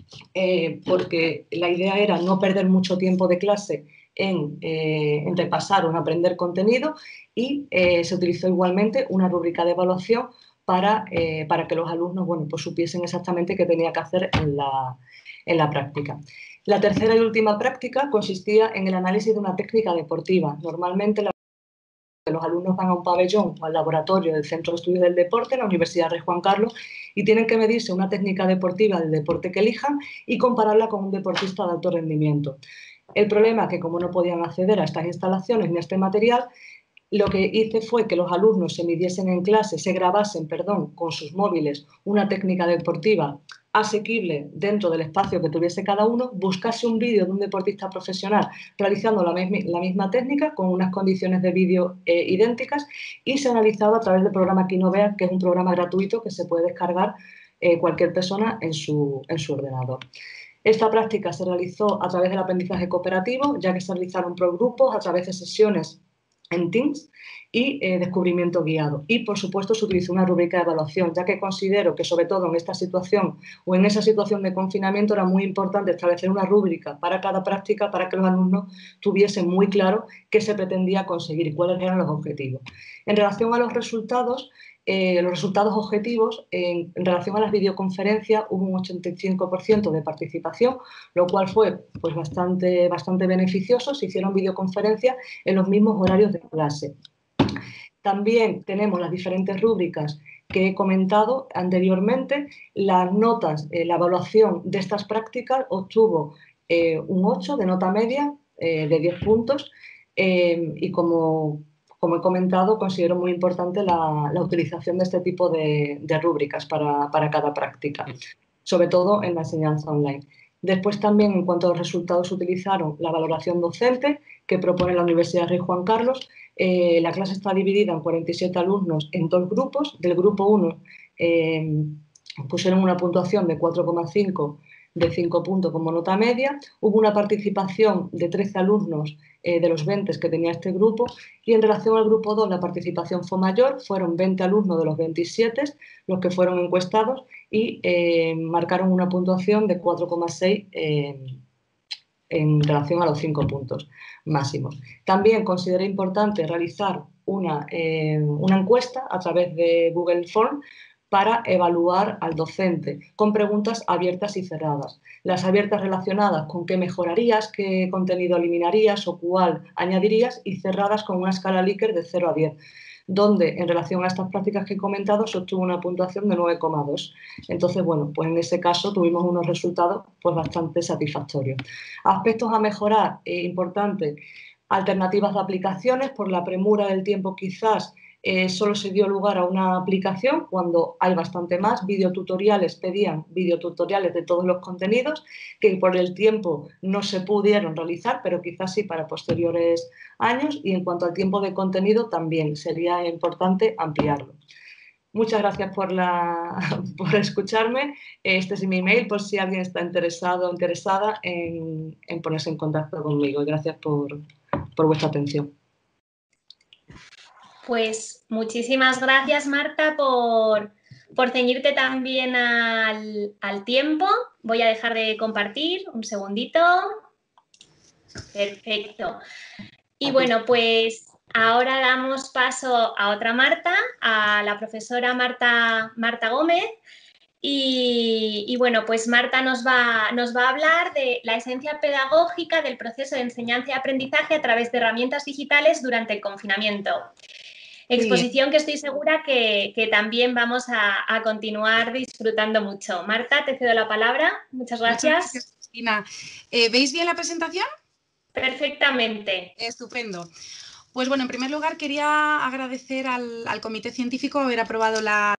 eh, porque la idea era no perder mucho tiempo de clase en, eh, en repasar o en aprender contenido y eh, se utilizó igualmente una rúbrica de evaluación para, eh, para que los alumnos bueno, pues supiesen exactamente qué tenía que hacer en la, en la práctica. La tercera y última práctica consistía en el análisis de una técnica deportiva. Normalmente la los alumnos van a un pabellón o al laboratorio del Centro de Estudios del Deporte, la Universidad Rey Juan Carlos, y tienen que medirse una técnica deportiva del deporte que elijan y compararla con un deportista de alto rendimiento. El problema es que como no podían acceder a estas instalaciones ni a este material, lo que hice fue que los alumnos se midiesen en clase, se grabasen, perdón, con sus móviles una técnica deportiva asequible dentro del espacio que tuviese cada uno, buscase un vídeo de un deportista profesional realizando la, misma, la misma técnica con unas condiciones de vídeo eh, idénticas y se analizaba a través del programa Kinovea, que es un programa gratuito que se puede descargar eh, cualquier persona en su, en su ordenador. Esta práctica se realizó a través del aprendizaje cooperativo, ya que se realizaron por grupos a través de sesiones en Teams y eh, descubrimiento guiado. Y, por supuesto, se utilizó una rúbrica de evaluación, ya que considero que, sobre todo en esta situación o en esa situación de confinamiento, era muy importante establecer una rúbrica para cada práctica para que los alumnos tuviesen muy claro qué se pretendía conseguir y cuáles eran los objetivos. En relación a los resultados, eh, los resultados objetivos, en, en relación a las videoconferencias, hubo un ochenta y cinco por ciento de participación, lo cual fue pues, bastante, bastante beneficioso. Se hicieron videoconferencias en los mismos horarios de clase. También tenemos las diferentes rúbricas que he comentado anteriormente. Las notas, eh, la evaluación de estas prácticas obtuvo eh, un ocho de nota media eh, de diez puntos eh, y como, como he comentado, considero muy importante la, la utilización de este tipo de, de rúbricas para, para cada práctica, sobre todo en la enseñanza online. Después también, en cuanto a los resultados, se utilizaron la valoración docente que propone la Universidad Rey Juan Carlos. Eh, la clase está dividida en cuarenta y siete alumnos en dos grupos. Del grupo uno eh, pusieron una puntuación de cuatro coma cinco de cinco puntos como nota media. Hubo una participación de trece alumnos eh, de los veinte que tenía este grupo, y en relación al grupo dos la participación fue mayor, fueron veinte alumnos de los veintisiete los que fueron encuestados y eh, marcaron una puntuación de cuatro coma seis eh, en relación a los cinco puntos máximos. También consideré importante realizar una, eh, una encuesta a través de Google Form para evaluar al docente con preguntas abiertas y cerradas. Las abiertas relacionadas con qué mejorarías, qué contenido eliminarías o cuál añadirías, y cerradas con una escala Likert de cero a diez, donde en relación a estas prácticas que he comentado se obtuvo una puntuación de nueve coma dos. Entonces, bueno, pues en ese caso tuvimos unos resultados pues bastante satisfactorios. Aspectos a mejorar, eh, importante, alternativas de aplicaciones. Por la premura del tiempo quizás eh, solo se dio lugar a una aplicación cuando hay bastante más. Videotutoriales, pedían videotutoriales de todos los contenidos que por el tiempo no se pudieron realizar, pero quizás sí para posteriores años. Y en cuanto al tiempo de contenido también sería importante ampliarlo. Muchas gracias por, la, por escucharme. Este es mi email por si alguien está interesado o interesada en, en ponerse en contacto conmigo. Gracias por, por vuestra atención. Pues muchísimas gracias, Marta, por, por ceñirte también al, al tiempo. Voy a dejar de compartir un segundito. Perfecto. Y bueno, pues ahora damos paso a otra Marta, a la profesora Marta, Marta Gómez. Y, y bueno, pues Marta nos va, nos va a hablar de la esencia pedagógica del proceso de enseñanza y aprendizaje a través de herramientas digitales durante el confinamiento. Exposición que estoy segura que, que también vamos a, a continuar disfrutando mucho. Marta, te cedo la palabra. Muchas gracias. Muchas gracias, Cristina. Eh, ¿Veis bien la presentación? Perfectamente. Estupendo. Pues bueno, en primer lugar quería agradecer al, al Comité Científico haber aprobado la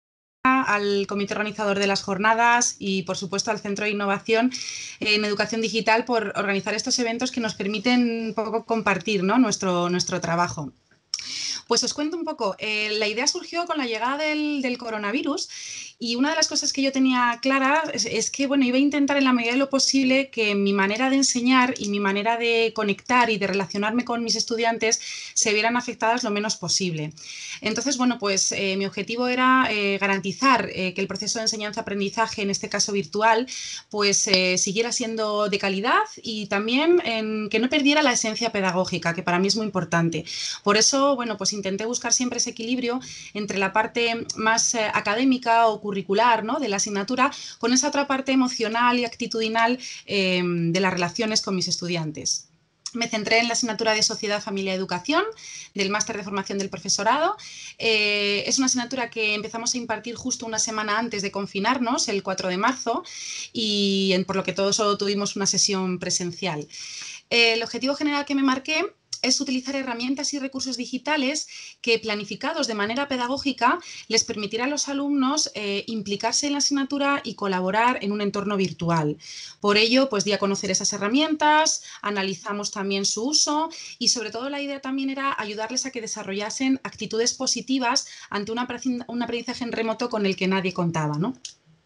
al comité organizador de las jornadas y, por supuesto, al Centro de Innovación en Educación Digital por organizar estos eventos que nos permiten un poco compartir, ¿no?, nuestro, nuestro trabajo. Pues os cuento un poco. Eh, la idea surgió con la llegada del, del coronavirus, y una de las cosas que yo tenía clara es, es que bueno, iba a intentar en la medida de lo posible que mi manera de enseñar y mi manera de conectar y de relacionarme con mis estudiantes se vieran afectadas lo menos posible. Entonces, bueno, pues eh, mi objetivo era eh, garantizar eh, que el proceso de enseñanza-aprendizaje, en este caso virtual, pues eh, siguiera siendo de calidad y también en, que no perdiera la esencia pedagógica, que para mí es muy importante. Por eso, bueno, pues intenté buscar siempre ese equilibrio entre la parte más eh, académica o curricular, ¿no?, de la asignatura, con esa otra parte emocional y actitudinal eh, de las relaciones con mis estudiantes. Me centré en la asignatura de Sociedad, Familia y Educación del Máster de Formación del Profesorado. Eh, es una asignatura que empezamos a impartir justo una semana antes de confinarnos, el cuatro de marzo, y por lo que todos solo tuvimos una sesión presencial. Eh, el objetivo general que me marqué es utilizar herramientas y recursos digitales que, planificados de manera pedagógica, les permitirá a los alumnos eh, implicarse en la asignatura y colaborar en un entorno virtual. Por ello, pues di a conocer esas herramientas, analizamos también su uso y, sobre todo, la idea también era ayudarles a que desarrollasen actitudes positivas ante un aprendizaje en remoto con el que nadie contaba, ¿no?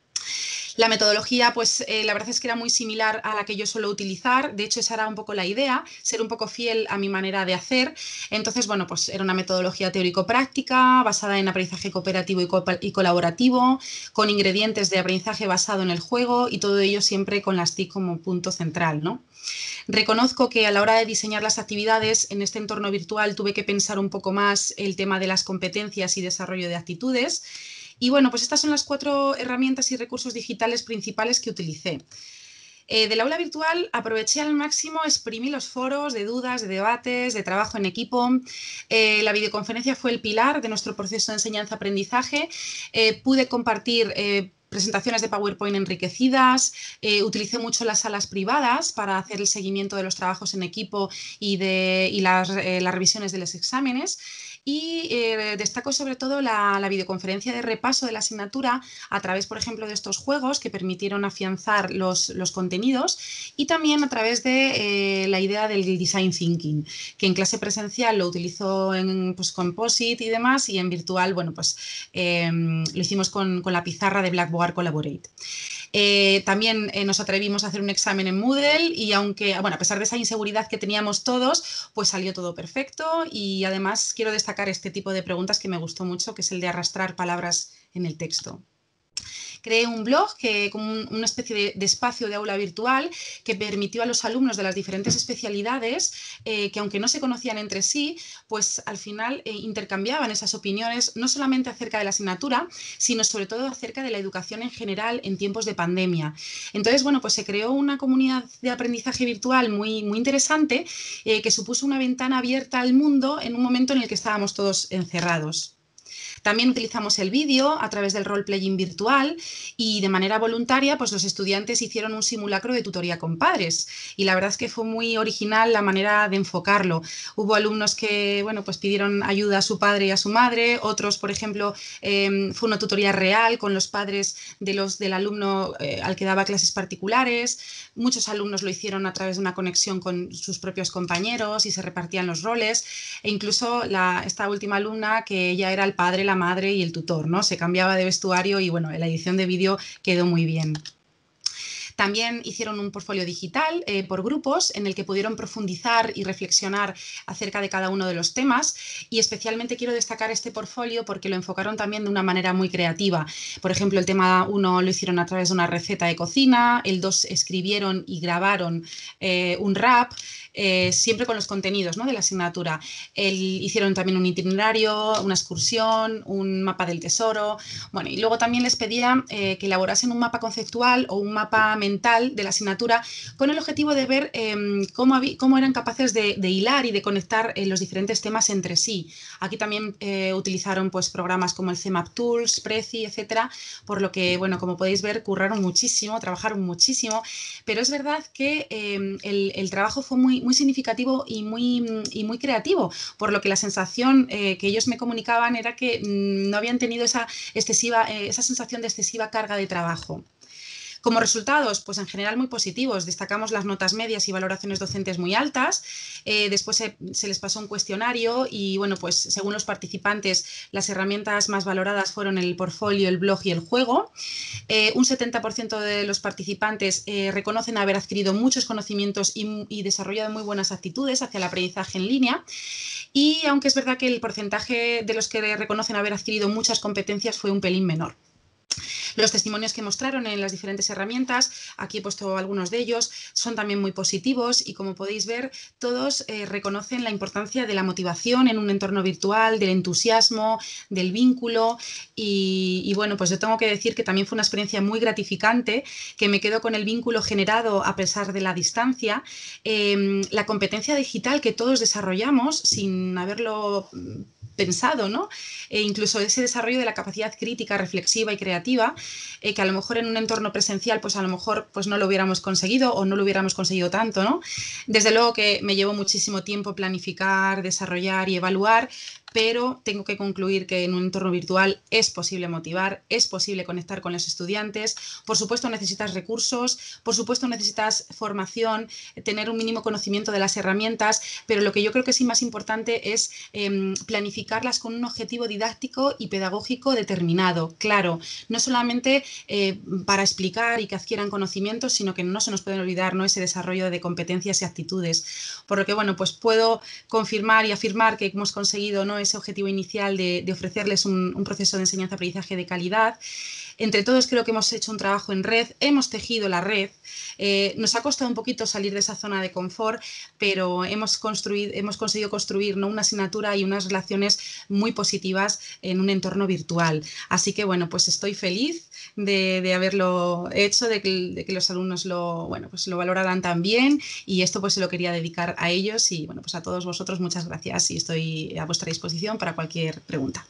La metodología, pues eh, la verdad es que era muy similar a la que yo suelo utilizar. De hecho, esa era un poco la idea, ser un poco fiel a mi manera de hacer. Entonces, bueno, pues era una metodología teórico-práctica basada en aprendizaje cooperativo y, co y colaborativo, con ingredientes de aprendizaje basado en el juego y todo ello siempre con las T I C como punto central, ¿no? Reconozco que a la hora de diseñar las actividades en este entorno virtual tuve que pensar un poco más el tema de las competencias y desarrollo de actitudes. Y bueno, pues estas son las cuatro herramientas y recursos digitales principales que utilicé. Eh, del aula virtual aproveché al máximo, exprimí los foros de dudas, de debates, de trabajo en equipo. Eh, la videoconferencia fue el pilar de nuestro proceso de enseñanza-aprendizaje. Eh, pude compartir eh, presentaciones de PowerPoint enriquecidas, eh, utilicé mucho las salas privadas para hacer el seguimiento de los trabajos en equipo y, de, y las, eh, las revisiones de los exámenes. Y eh, destaco sobre todo la, la videoconferencia de repaso de la asignatura a través, por ejemplo, de estos juegos que permitieron afianzar los, los contenidos y también a través de eh, la idea del design thinking, que en clase presencial lo utilizo en pues, Composite y demás, y en virtual, bueno, pues eh, lo hicimos con, con la pizarra de Blackboard Collaborate. Eh, también eh, nos atrevimos a hacer un examen en Moodle y aunque, bueno, a pesar de esa inseguridad que teníamos todos, pues salió todo perfecto y además quiero destacar este tipo de preguntas que me gustó mucho, que es el de arrastrar palabras en el texto. Creé un blog que, como una especie de, de espacio de aula virtual que permitió a los alumnos de las diferentes especialidades eh, que aunque no se conocían entre sí, pues al final eh, intercambiaban esas opiniones no solamente acerca de la asignatura, sino sobre todo acerca de la educación en general en tiempos de pandemia. Entonces, bueno, pues se creó una comunidad de aprendizaje virtual muy, muy interesante eh, que supuso una ventana abierta al mundo en un momento en el que estábamos todos encerrados. También utilizamos el vídeo a través del role-playing virtual y de manera voluntaria pues los estudiantes hicieron un simulacro de tutoría con padres y la verdad es que fue muy original la manera de enfocarlo. Hubo alumnos que bueno, pues pidieron ayuda a su padre y a su madre, otros por ejemplo eh, fue una tutoría real con los padres de los, del alumno eh, al que daba clases particulares, muchos alumnos lo hicieron a través de una conexión con sus propios compañeros y se repartían los roles e incluso la, esta última alumna que ella era el padre, la madre y el tutor, ¿no? Se cambiaba de vestuario y bueno, la edición de vídeo quedó muy bien. También hicieron un portfolio digital eh, por grupos en el que pudieron profundizar y reflexionar acerca de cada uno de los temas y especialmente quiero destacar este portfolio porque lo enfocaron también de una manera muy creativa. Por ejemplo, el tema uno lo hicieron a través de una receta de cocina, el dos escribieron y grabaron eh, un rap, Eh, siempre con los contenidos, ¿no?, de la asignatura. El, hicieron también un itinerario, una excursión, un mapa del tesoro. Bueno, y luego también les pedía eh, que elaborasen un mapa conceptual o un mapa mental de la asignatura con el objetivo de ver eh, cómo, cómo eran capaces de, de hilar y de conectar eh, los diferentes temas entre sí. Aquí también eh, utilizaron pues, programas como el C M A P Tools, Prezi, etcétera, por lo que, bueno, como podéis ver, curraron muchísimo, trabajaron muchísimo, pero es verdad que eh, el, el trabajo fue muy muy significativo y muy, y muy creativo, por lo que la sensación eh, que ellos me comunicaban era que mmm, no habían tenido esa, excesiva, eh, esa sensación de excesiva carga de trabajo. Como resultados, pues en general muy positivos, destacamos las notas medias y valoraciones docentes muy altas, eh, después se, se les pasó un cuestionario y bueno, pues según los participantes las herramientas más valoradas fueron el portfolio, el blog y el juego. Eh, un setenta por ciento de los participantes eh, reconocen haber adquirido muchos conocimientos y, y desarrollado muy buenas actitudes hacia el aprendizaje en línea y aunque es verdad que el porcentaje de los que reconocen haber adquirido muchas competencias fue un pelín menor. Los testimonios que mostraron en las diferentes herramientas, aquí he puesto algunos de ellos, son también muy positivos y como podéis ver, todos eh, reconocen la importancia de la motivación en un entorno virtual, del entusiasmo, del vínculo y, y bueno, pues yo tengo que decir que también fue una experiencia muy gratificante, que me quedo con el vínculo generado a pesar de la distancia, eh, la competencia digital que todos desarrollamos sin haberlo pensado, ¿no? E incluso ese desarrollo de la capacidad crítica, reflexiva y creativa, eh, que a lo mejor en un entorno presencial, pues a lo mejor pues no lo hubiéramos conseguido o no lo hubiéramos conseguido tanto, ¿no? Desde luego que me llevó muchísimo tiempo planificar, desarrollar y evaluar, pero tengo que concluir que en un entorno virtual es posible motivar, es posible conectar con los estudiantes. Por supuesto necesitas recursos, por supuesto necesitas formación, tener un mínimo conocimiento de las herramientas, pero lo que yo creo que sí más importante es eh, planificar planificarlas con un objetivo didáctico y pedagógico determinado, claro, no solamente eh, para explicar y que adquieran conocimientos, sino que no se nos puede olvidar, ¿no?, ese desarrollo de competencias y actitudes. Por lo que, bueno, pues puedo confirmar y afirmar que hemos conseguido, ¿no?, ese objetivo inicial de, de ofrecerles un, un proceso de enseñanza-aprendizaje de calidad. Entre todos creo que hemos hecho un trabajo en red, hemos tejido la red, eh, nos ha costado un poquito salir de esa zona de confort, pero hemos, construido, hemos conseguido construir, ¿no?, una asignatura y unas relaciones muy positivas en un entorno virtual. Así que, bueno, pues estoy feliz de, de haberlo hecho, de que, de que los alumnos lo, bueno, pues lo valoraran también, y esto pues se lo quería dedicar a ellos y, bueno, pues a todos vosotros muchas gracias y estoy a vuestra disposición para cualquier pregunta.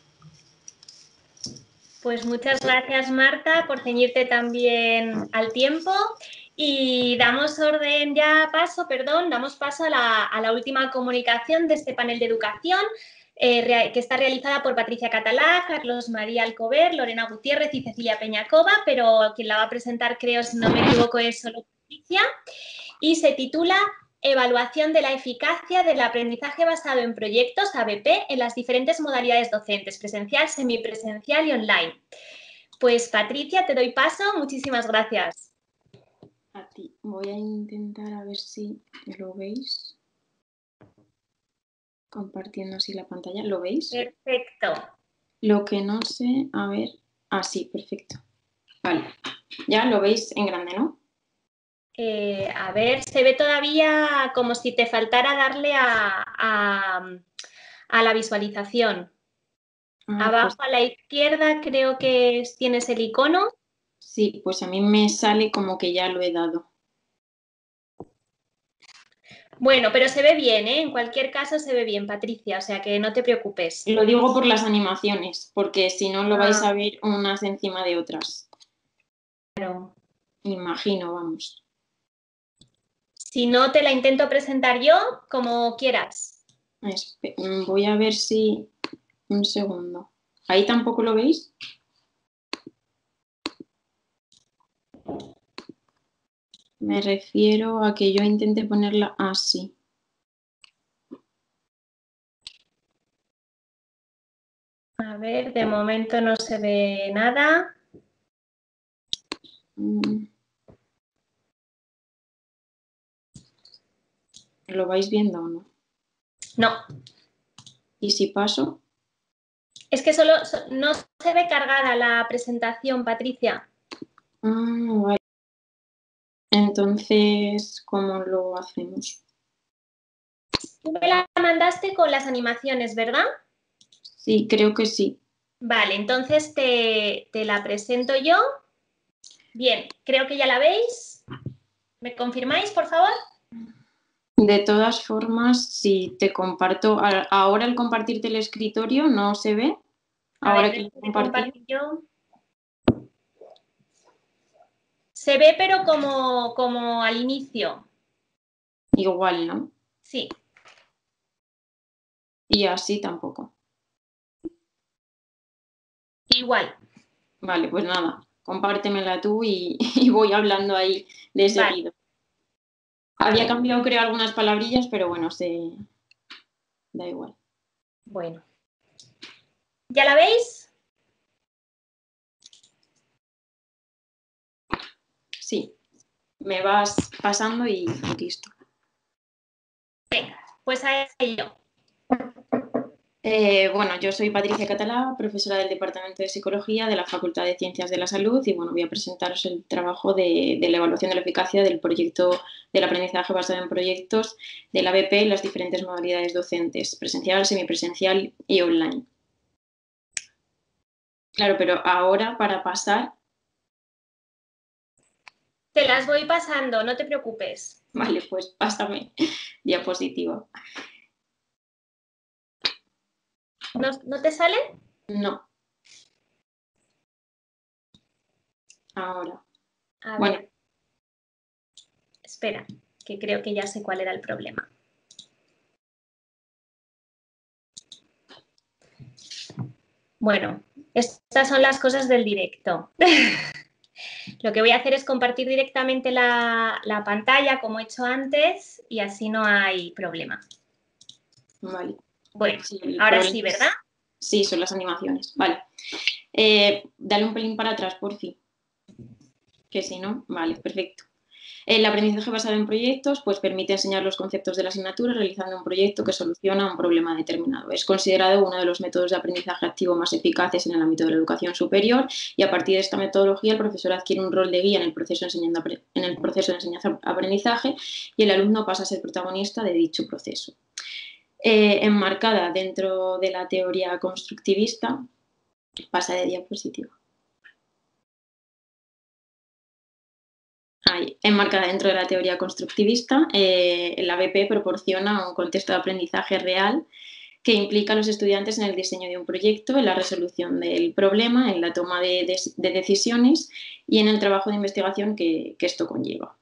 Pues muchas gracias, Marta, por ceñirte también al tiempo, y damos orden ya paso, perdón, damos paso a la, a la última comunicación de este panel de educación, eh, que está realizada por Patricia Catalá, Carlos María Alcover, Lorena Gutiérrez y Cecilia Peñacova, pero quien la va a presentar, creo, si no me equivoco, es solo Patricia, y se titula Evaluación de la eficacia del aprendizaje basado en proyectos A B P en las diferentes modalidades docentes, presencial, semipresencial y online. Pues Patricia, te doy paso. Muchísimas gracias. A ti. Voy a intentar a ver si lo veis. Compartiendo así la pantalla. ¿Lo veis? Perfecto. Lo que no sé, a ver. Ah, sí, perfecto. Vale. Ya lo veis en grande, ¿no? Eh, a ver, se ve todavía como si te faltara darle a, a, a la visualización. Ah, Abajo pues, a la izquierda creo que tienes el icono. Sí, pues a mí me sale como que ya lo he dado. Bueno, pero se ve bien, ¿eh? En cualquier caso se ve bien, Patricia, o sea que no te preocupes. Lo digo por las animaciones, porque si no lo Ah. vais a ver unas encima de otras. Claro. Imagino, vamos. Si no, te la intento presentar yo, como quieras. Espe- Voy a ver si... Un segundo. ¿Ahí tampoco lo veis? Me refiero a que yo intente ponerla así. A ver, de momento no se ve nada. Mm. ¿Lo vais viendo o no? No. ¿Y si paso? Es que solo so- no se ve cargada la presentación, Patricia. Ah, vale. Entonces, ¿cómo lo hacemos? Tú me la mandaste con las animaciones, ¿verdad? Sí, creo que sí. Vale, entonces te, te la presento yo. Bien, creo que ya la veis. ¿Me confirmáis, por favor? De todas formas, si te comparto, a- ahora al compartirte el escritorio no se ve. A Ahora ver, que lo déjame compartí. compartir yo. Se ve, pero como, como al inicio. Igual, ¿no? Sí. Y así tampoco. Igual. Vale, pues nada, compártemela tú y, y voy hablando ahí de seguido. Había cambiado, creo, algunas palabrillas, pero bueno, se... da igual. Bueno. ¿Ya la veis? Sí, me vas pasando y listo. Venga, pues a ello. Eh, bueno, yo soy Patricia Catalá, profesora del Departamento de Psicología de la Facultad de Ciencias de la Salud y bueno, voy a presentaros el trabajo de, de la evaluación de la eficacia del proyecto del aprendizaje basado en proyectos de la A B P en las diferentes modalidades docentes, presencial, semipresencial y online. Claro, pero ahora para pasar... Te las voy pasando, no te preocupes. Vale, pues pásame diapositiva. ¿No, ¿no te sale? No. Ahora. A Bueno. ver. Espera, que creo que ya sé cuál era el problema. Bueno, estas son las cosas del directo. Lo que voy a hacer es compartir directamente la, la pantalla, como he hecho antes, y así no hay problema. Vale. Bueno, Sí, el ahora problema sí, es- ¿verdad? Sí, son las animaciones. Vale. Eh, dale un pelín para atrás, por fin. Que si no, vale, perfecto. El aprendizaje basado en proyectos pues, permite enseñar los conceptos de la asignatura realizando un proyecto que soluciona un problema determinado. Es considerado uno de los métodos de aprendizaje activo más eficaces en el ámbito de la educación superior y a partir de esta metodología el profesor adquiere un rol de guía en el proceso, enseñando, en el proceso de enseñanza-aprendizaje y el alumno pasa a ser protagonista de dicho proceso. Eh, enmarcada dentro de la teoría constructivista, pasa de diapositiva. Ahí, enmarcada dentro de la teoría constructivista, eh, el A B P proporciona un contexto de aprendizaje real que implica a los estudiantes en el diseño de un proyecto, en la resolución del problema, en la toma de, de, de decisiones y en el trabajo de investigación que, que esto conlleva.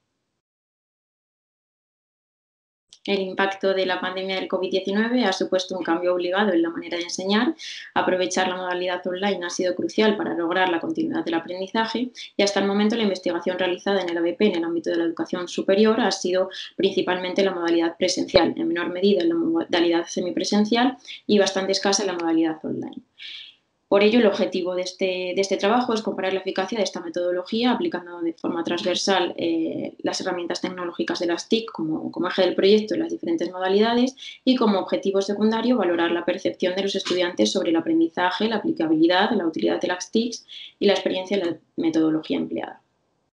El impacto de la pandemia del COVID diecinueve ha supuesto un cambio obligado en la manera de enseñar. Aprovechar la modalidad online ha sido crucial para lograr la continuidad del aprendizaje y hasta el momento la investigación realizada en el A B P en el ámbito de la educación superior ha sido principalmente la modalidad presencial, en menor medida en la modalidad semipresencial y bastante escasa en la modalidad online. Por ello, el objetivo de este, de este trabajo es comparar la eficacia de esta metodología aplicando de forma transversal eh, las herramientas tecnológicas de las T I C como, como eje del proyecto en las diferentes modalidades y como objetivo secundario valorar la percepción de los estudiantes sobre el aprendizaje, la aplicabilidad, la utilidad de las T I Cs y la experiencia en la metodología empleada.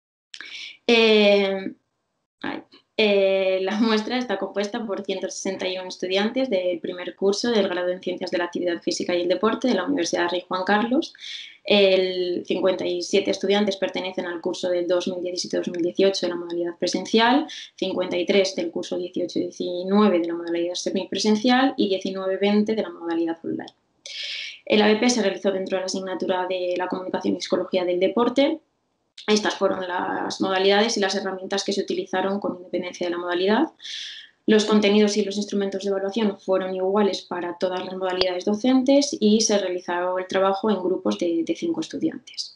Eh, ahí. Eh, la muestra está compuesta por ciento sesenta y uno estudiantes del primer curso del grado en Ciencias de la Actividad Física y el Deporte de la Universidad Rey Juan Carlos. El cincuenta y siete estudiantes pertenecen al curso del dos mil diecisiete dos mil dieciocho de la modalidad presencial, cincuenta y tres del curso dieciocho diecinueve de la modalidad semipresencial y diecinueve veinte de la modalidad online. El A B P se realizó dentro de la asignatura de la Comunicación y Psicología del Deporte. Estas fueron las modalidades y las herramientas que se utilizaron con independencia de la modalidad. Los contenidos y los instrumentos de evaluación fueron iguales para todas las modalidades docentes y se realizó el trabajo en grupos de, de cinco estudiantes.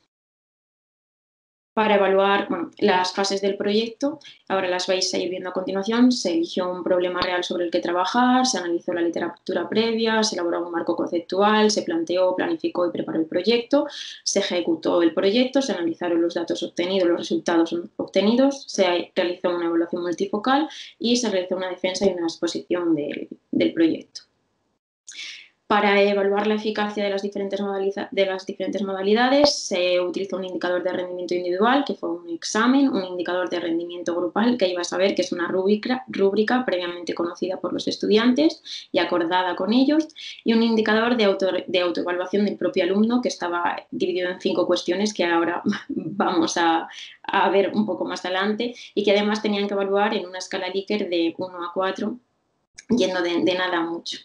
Para evaluar bueno, las fases del proyecto, ahora las vais a ir viendo a continuación, se eligió un problema real sobre el que trabajar, se analizó la literatura previa, se elaboró un marco conceptual, se planteó, planificó y preparó el proyecto, se ejecutó el proyecto, se analizaron los datos obtenidos, los resultados obtenidos, se realizó una evaluación multifocal y se realizó una defensa y una exposición del, del proyecto. Para evaluar la eficacia de las, diferentes de las diferentes modalidades se utilizó un indicador de rendimiento individual, que fue un examen, un indicador de rendimiento grupal, que iba a saber que es una rúbrica, rúbrica previamente conocida por los estudiantes y acordada con ellos, y un indicador de, auto, de autoevaluación del propio alumno, que estaba dividido en cinco cuestiones que ahora vamos a, a ver un poco más adelante, y que además tenían que evaluar en una escala Likert de uno a cuatro, yendo de, de nada a mucho.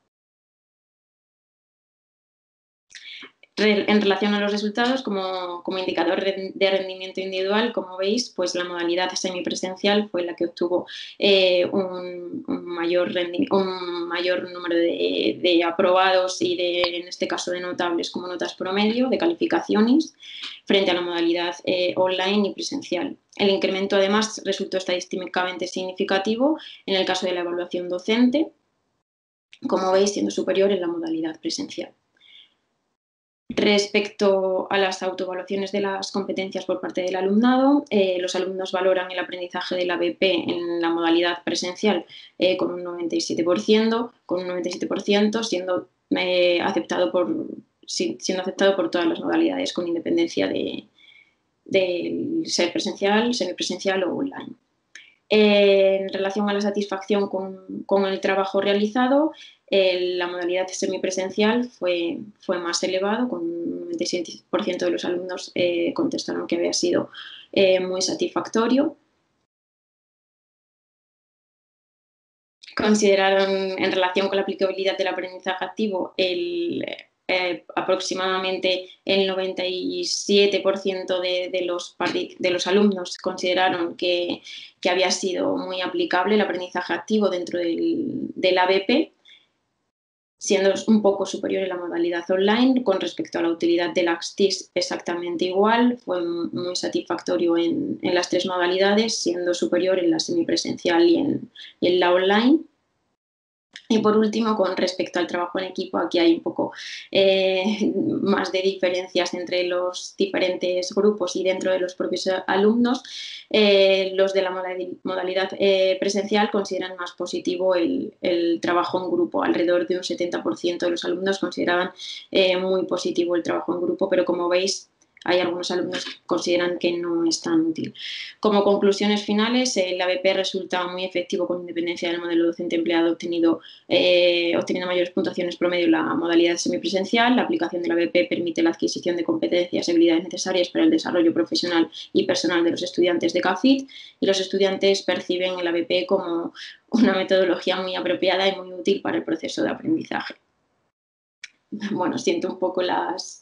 En relación a los resultados, como, como indicador de rendimiento individual, como veis, pues la modalidad semipresencial fue la que obtuvo eh, un, un, mayor un mayor número de, de aprobados y, de, en este caso, de notables como notas promedio, de calificaciones, frente a la modalidad eh, online y presencial. El incremento, además, resultó estadísticamente significativo en el caso de la evaluación docente, como veis, siendo superior en la modalidad presencial. Respecto a las autoevaluaciones de las competencias por parte del alumnado, eh, los alumnos valoran el aprendizaje del A B P en la modalidad presencial eh, con un noventa y siete por ciento, con un noventa y siete por ciento siendo, eh, aceptado por, siendo aceptado por todas las modalidades con independencia de, de ser presencial, semipresencial o online. Eh, en relación a la satisfacción con, con el trabajo realizado, eh, la modalidad semipresencial fue, fue más elevado, con un noventa y siete por ciento de los alumnos eh, contestaron que había sido eh, muy satisfactorio. Consideraron, en relación con la aplicabilidad del aprendizaje activo, el, eh, aproximadamente el noventa y siete por ciento de, de, los, de los alumnos consideraron que, que había sido muy aplicable el aprendizaje activo dentro del, del A B P, siendo un poco superior en la modalidad online. Con respecto a la utilidad de las T I C exactamente igual, fue muy satisfactorio en, en las tres modalidades, siendo superior en la semipresencial y en, y en la online. Y por último, con respecto al trabajo en equipo, aquí hay un poco eh, más de diferencias entre los diferentes grupos y dentro de los propios alumnos. Eh, los de la modalidad eh, presencial consideran más positivo el, el trabajo en grupo. Alrededor de un setenta por ciento de los alumnos consideraban eh, muy positivo el trabajo en grupo, pero como veis, hay algunos alumnos que consideran que no es tan útil. Como conclusiones finales, el A B P resulta muy efectivo con independencia del modelo docente empleado, obtenido, eh, obteniendo mayores puntuaciones promedio en la modalidad semipresencial. La aplicación del A B P permite la adquisición de competencias y habilidades necesarias para el desarrollo profesional y personal de los estudiantes de C A F I T, y los estudiantes perciben el A B P como una metodología muy apropiada y muy útil para el proceso de aprendizaje. Bueno, siento un poco las...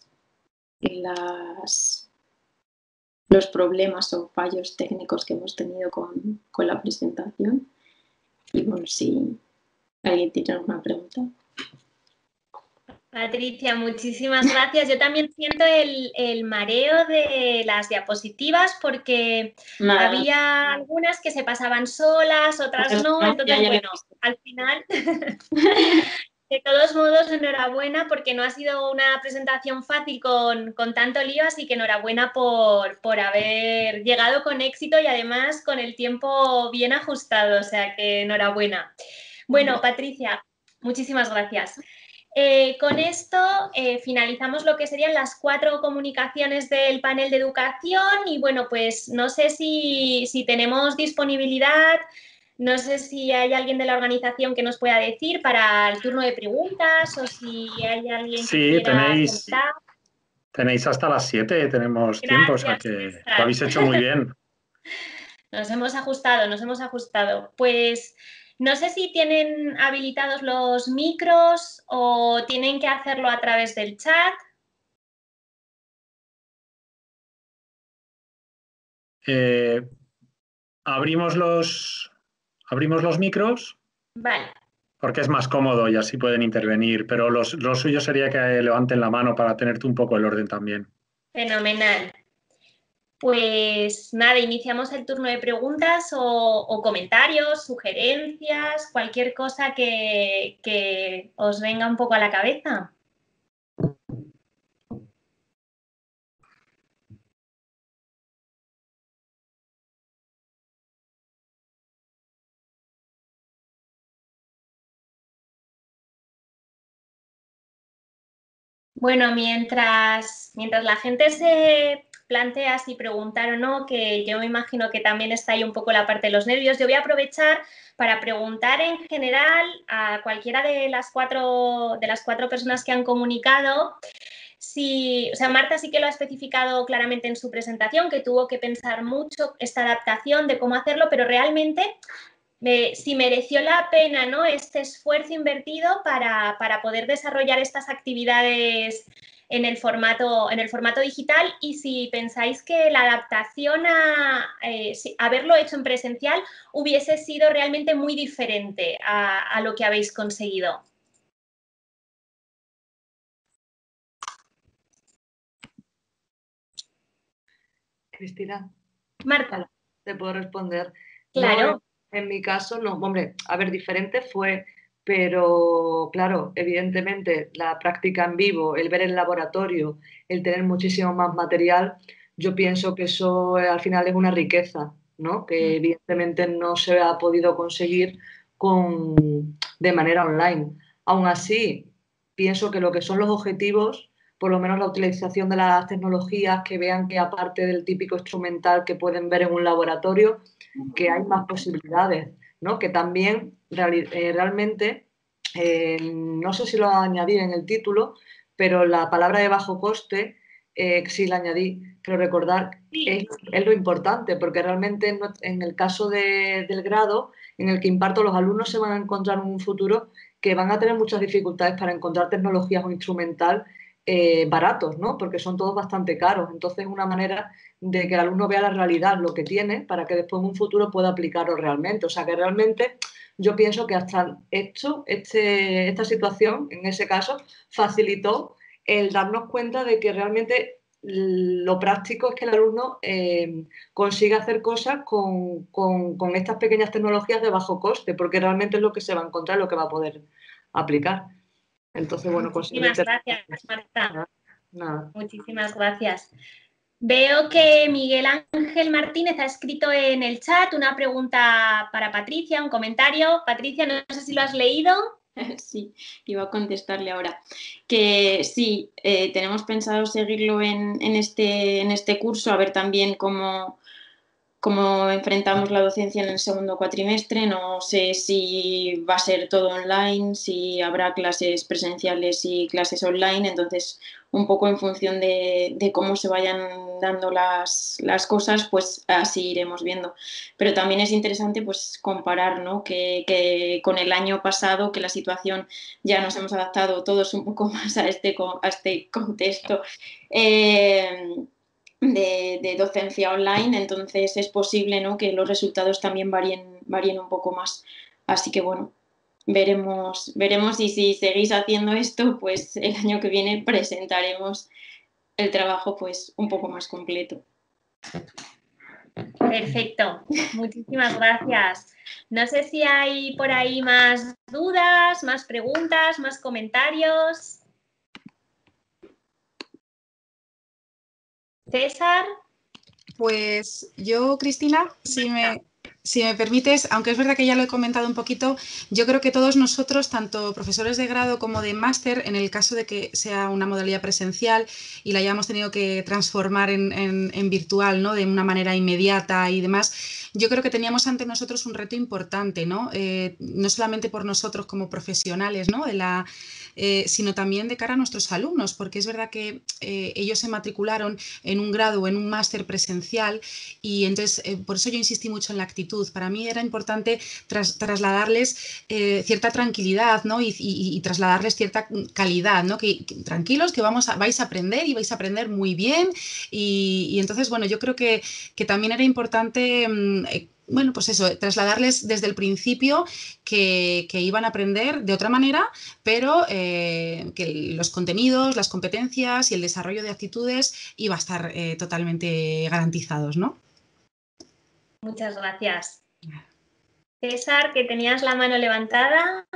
Las, los problemas o fallos técnicos que hemos tenido con, con la presentación. Y bueno, si alguien tiene alguna pregunta. Patricia, muchísimas gracias. Yo también siento el, el mareo de las diapositivas porque Nada. había algunas que se pasaban solas, otras no. Entonces, bueno, al final... De todos modos, enhorabuena porque no ha sido una presentación fácil con, con tanto lío, así que enhorabuena por, por haber llegado con éxito y además con el tiempo bien ajustado, o sea que enhorabuena. Bueno, Patricia, muchísimas gracias. Eh, con esto eh, finalizamos lo que serían las cuatro comunicaciones del panel de educación y bueno, pues no sé si, si tenemos disponibilidad. No sé si hay alguien de la organización que nos pueda decir para el turno de preguntas o si hay alguien sí, que quiera tenéis, comentar. Tenéis hasta las siete, tenemos Gracias, tiempo, o sea que lo habéis hecho muy bien. Nos hemos ajustado, nos hemos ajustado. Pues no sé si tienen habilitados los micros o tienen que hacerlo a través del chat. Eh, abrimos los... ¿Abrimos los micros? Vale. Porque es más cómodo y así pueden intervenir, pero los, lo suyo sería que levanten la mano para tenerte un poco el orden también. Fenomenal. Pues nada, iniciamos el turno de preguntas o, o comentarios, sugerencias, cualquier cosa que, que os venga un poco a la cabeza. Bueno, mientras, mientras la gente se plantea si preguntar o no, que yo me imagino que también está ahí un poco la parte de los nervios, yo voy a aprovechar para preguntar en general a cualquiera de las cuatro, de las cuatro personas que han comunicado. Si, o sea, Marta sí que lo ha especificado claramente en su presentación, que tuvo que pensar mucho esta adaptación de cómo hacerlo, pero realmente... Me, si mereció la pena, ¿no?, este esfuerzo invertido para, para poder desarrollar estas actividades en el, formato, en el formato digital y si pensáis que la adaptación a eh, si, haberlo hecho en presencial hubiese sido realmente muy diferente a, a lo que habéis conseguido. Cristina. Marta. Te puedo responder. Claro. No, en mi caso, no. Hombre, a ver, diferente fue, pero claro, evidentemente la práctica en vivo, el ver el laboratorio, el tener muchísimo más material, yo pienso que eso eh, al final es una riqueza, ¿no? Que evidentemente no se ha podido conseguir con, de manera online. Aún así, pienso que lo que son los objetivos, por lo menos la utilización de las tecnologías, que vean que aparte del típico instrumental que pueden ver en un laboratorio, que hay más posibilidades, ¿no? Que también real, eh, realmente, eh, no sé si lo añadí en el título, pero la palabra de bajo coste, eh, sí la añadí, pero recordar es, es lo importante, porque realmente en, en el caso de, del grado en el que imparto, los alumnos se van a encontrar en un futuro que van a tener muchas dificultades para encontrar tecnologías o instrumental Eh, baratos, ¿no? Porque son todos bastante caros. Entonces es una manera de que el alumno vea la realidad, lo que tiene, para que después en un futuro pueda aplicarlo realmente. O sea que realmente yo pienso que hasta esto, este, esta situación, en ese caso, facilitó el darnos cuenta de que realmente lo práctico es que el alumno eh, consiga hacer cosas con, con, con estas pequeñas tecnologías de bajo coste, porque realmente es lo que se va a encontrar, lo que va a poder aplicar. Entonces, bueno, muchísimas gracias, Marta. Nada. Muchísimas gracias. Veo que Miguel Ángel Martínez ha escrito en el chat una pregunta para Patricia, un comentario. Patricia, no sé si lo has leído. Sí, iba a contestarle ahora. Que sí, eh, tenemos pensado seguirlo en, en, este, en este curso, a ver también cómo, cómo enfrentamos la docencia en el segundo cuatrimestre. No sé si va a ser todo online, si habrá clases presenciales y clases online, entonces un poco en función de, de cómo se vayan dando las, las cosas, pues así iremos viendo. Pero también es interesante pues comparar, ¿no? que, que con el año pasado, que la situación ya nos hemos adaptado todos un poco más a este, a este contexto eh, de, de docencia online, entonces es posible, ¿no? que los resultados también varíen, varíen un poco más. Así que bueno, veremos, veremos y si seguís haciendo esto, pues el año que viene presentaremos el trabajo pues un poco más completo. Perfecto, muchísimas gracias. No sé si hay por ahí más dudas, más preguntas, más comentarios. César. Pues yo, Cristina, si me, si me permites, aunque es verdad que ya lo he comentado un poquito, yo creo que todos nosotros, tanto profesores de grado como de máster, en el caso de que sea una modalidad presencial y la hayamos tenido que transformar en, en, en virtual, ¿no? De una manera inmediata y demás, yo creo que teníamos ante nosotros un reto importante, ¿no? Eh, no solamente por nosotros como profesionales, ¿no? de la, eh, sino también de cara a nuestros alumnos, porque es verdad que eh, ellos se matricularon en un grado o en un máster presencial y entonces eh, por eso yo insistí mucho en la actitud. Para mí era importante tras, trasladarles eh, cierta tranquilidad, ¿no? y, y, y trasladarles cierta calidad, ¿no? que, que tranquilos, que vamos a, vais a aprender y vais a aprender muy bien y, y entonces, bueno, yo creo que, que también era importante eh, bueno, pues eso, trasladarles desde el principio que, que iban a aprender de otra manera, pero eh, que los contenidos, las competencias y el desarrollo de actitudes iba a estar eh, totalmente garantizados, ¿no? Muchas gracias. César, que tenías la mano levantada.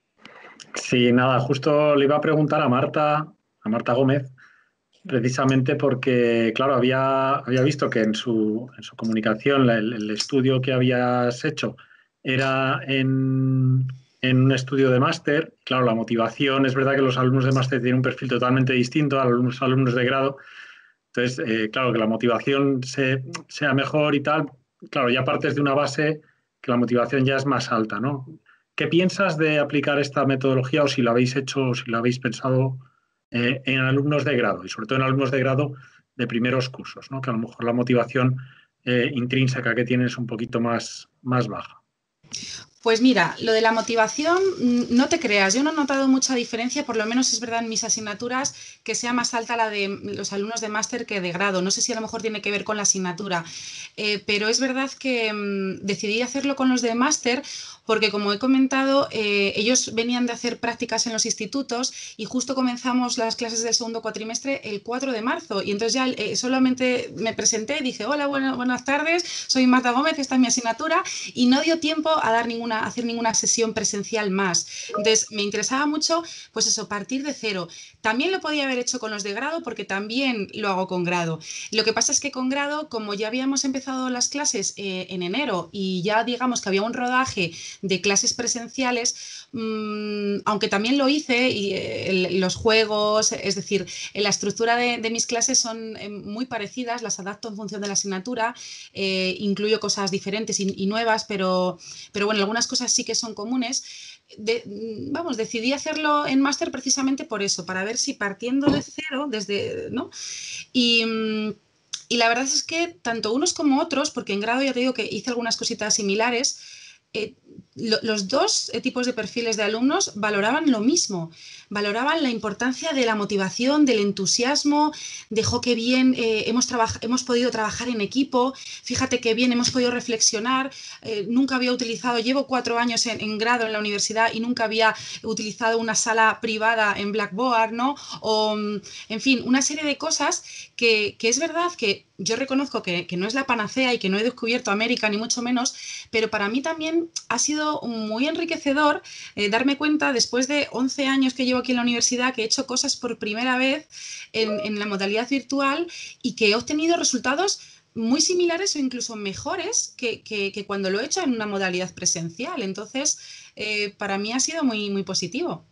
Sí, nada, justo le iba a preguntar a Marta, a Marta Gómez, precisamente porque, claro, había, había visto que en su, en su comunicación el, el estudio que habías hecho era en, en un estudio de máster. Claro, la motivación, es verdad que los alumnos de máster tienen un perfil totalmente distinto a los alumnos de grado. Entonces, eh, claro, que la motivación se, sea mejor y tal, claro, ya partes de una base que la motivación ya es más alta, ¿no? ¿Qué piensas de aplicar esta metodología o si la habéis hecho o si la habéis pensado Eh, en alumnos de grado y sobre todo en alumnos de grado de primeros cursos, ¿no? que a lo mejor la motivación eh, intrínseca que tienen es un poquito más, más baja? Pues mira, lo de la motivación, no te creas, yo no he notado mucha diferencia, por lo menos es verdad en mis asignaturas, que sea más alta la de los alumnos de máster que de grado. No sé si a lo mejor tiene que ver con la asignatura, eh, pero es verdad que mmm, decidí hacerlo con los de máster porque, como he comentado, eh, ellos venían de hacer prácticas en los institutos y justo comenzamos las clases del segundo cuatrimestre el cuatro de marzo y entonces ya eh, solamente me presenté y dije, hola, buenas, buenas tardes, soy Marta Gómez, esta es mi asignatura y no dio tiempo a dar ninguna a hacer ninguna sesión presencial más. Entonces, me interesaba mucho, pues eso, partir de cero. También lo podía haber hecho con los de grado, porque también lo hago con grado. Lo que pasa es que con grado, como ya habíamos empezado las clases eh, en enero y ya digamos que había un rodaje de clases presenciales, mmm, aunque también lo hice, y eh, los juegos, es decir, la estructura de, de mis clases son eh, muy parecidas, las adapto en función de la asignatura, eh, incluyo cosas diferentes y, y nuevas, pero, pero bueno, algunas cosas sí que son comunes. De, vamos, decidí hacerlo en máster precisamente por eso, para ver si partiendo de cero, desde, ¿no? Y, y la verdad es que tanto unos como otros, porque en grado ya te digo que hice algunas cositas similares, eh, lo, los dos tipos de perfiles de alumnos valoraban lo mismo, valoraban la importancia de la motivación, del entusiasmo, de jo, qué bien eh, hemos, hemos podido trabajar en equipo, fíjate qué bien hemos podido reflexionar, eh, nunca había utilizado, llevo cuatro años en, en grado en la universidad y nunca había utilizado una sala privada en Blackboard, ¿no? O, en fin, una serie de cosas que, que es verdad que yo reconozco que, que no es la panacea y que no he descubierto América ni mucho menos, pero para mí también ha sido muy enriquecedor eh, darme cuenta después de once años que llevo aquí en la universidad que he hecho cosas por primera vez en, en la modalidad virtual y que he obtenido resultados muy similares o incluso mejores que, que, que cuando lo he hecho en una modalidad presencial. Entonces, eh, para mí ha sido muy, muy positivo.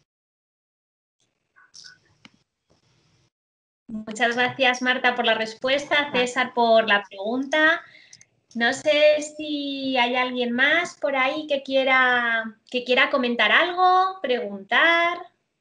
Muchas gracias, Marta, por la respuesta, César por la pregunta. No sé si hay alguien más por ahí que quiera, que quiera comentar algo, preguntar.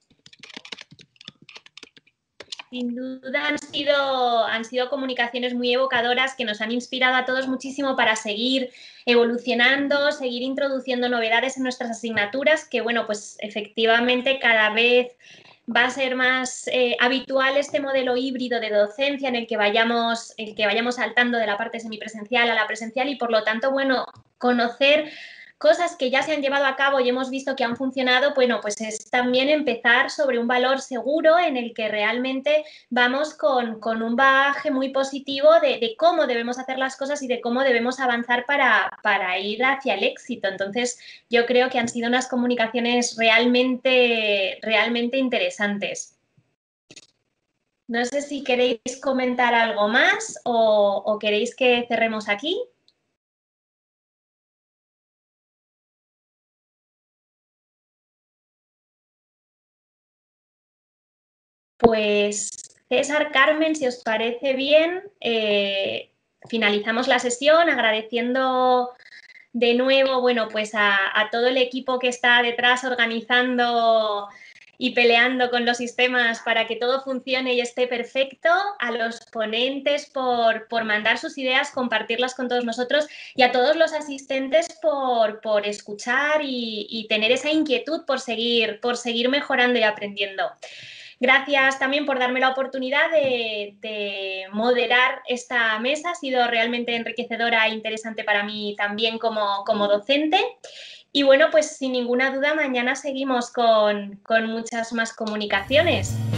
Sin duda han sido, han sido comunicaciones muy evocadoras que nos han inspirado a todos muchísimo para seguir evolucionando, seguir introduciendo novedades en nuestras asignaturas, que bueno, pues efectivamente cada vez va a ser más eh, habitual este modelo híbrido de docencia en el que vayamos, el que vayamos saltando de la parte semipresencial a la presencial y por lo tanto, bueno, conocer cosas que ya se han llevado a cabo y hemos visto que han funcionado, bueno, pues es también empezar sobre un valor seguro en el que realmente vamos con, con un bagaje muy positivo de, de cómo debemos hacer las cosas y de cómo debemos avanzar para, para ir hacia el éxito. Entonces, yo creo que han sido unas comunicaciones realmente, realmente interesantes. No sé si queréis comentar algo más o, o queréis que cerremos aquí. Pues César, Carmen, si os parece bien, eh, finalizamos la sesión agradeciendo de nuevo, bueno, pues a, a todo el equipo que está detrás organizando y peleando con los sistemas para que todo funcione y esté perfecto, a los ponentes por, por mandar sus ideas, compartirlas con todos nosotros y a todos los asistentes por, por escuchar y, y tener esa inquietud por seguir, por seguir mejorando y aprendiendo. Gracias también por darme la oportunidad de, de moderar esta mesa. Ha sido realmente enriquecedora e interesante para mí también como, como docente. Y bueno, pues sin ninguna duda mañana seguimos con, con muchas más comunicaciones.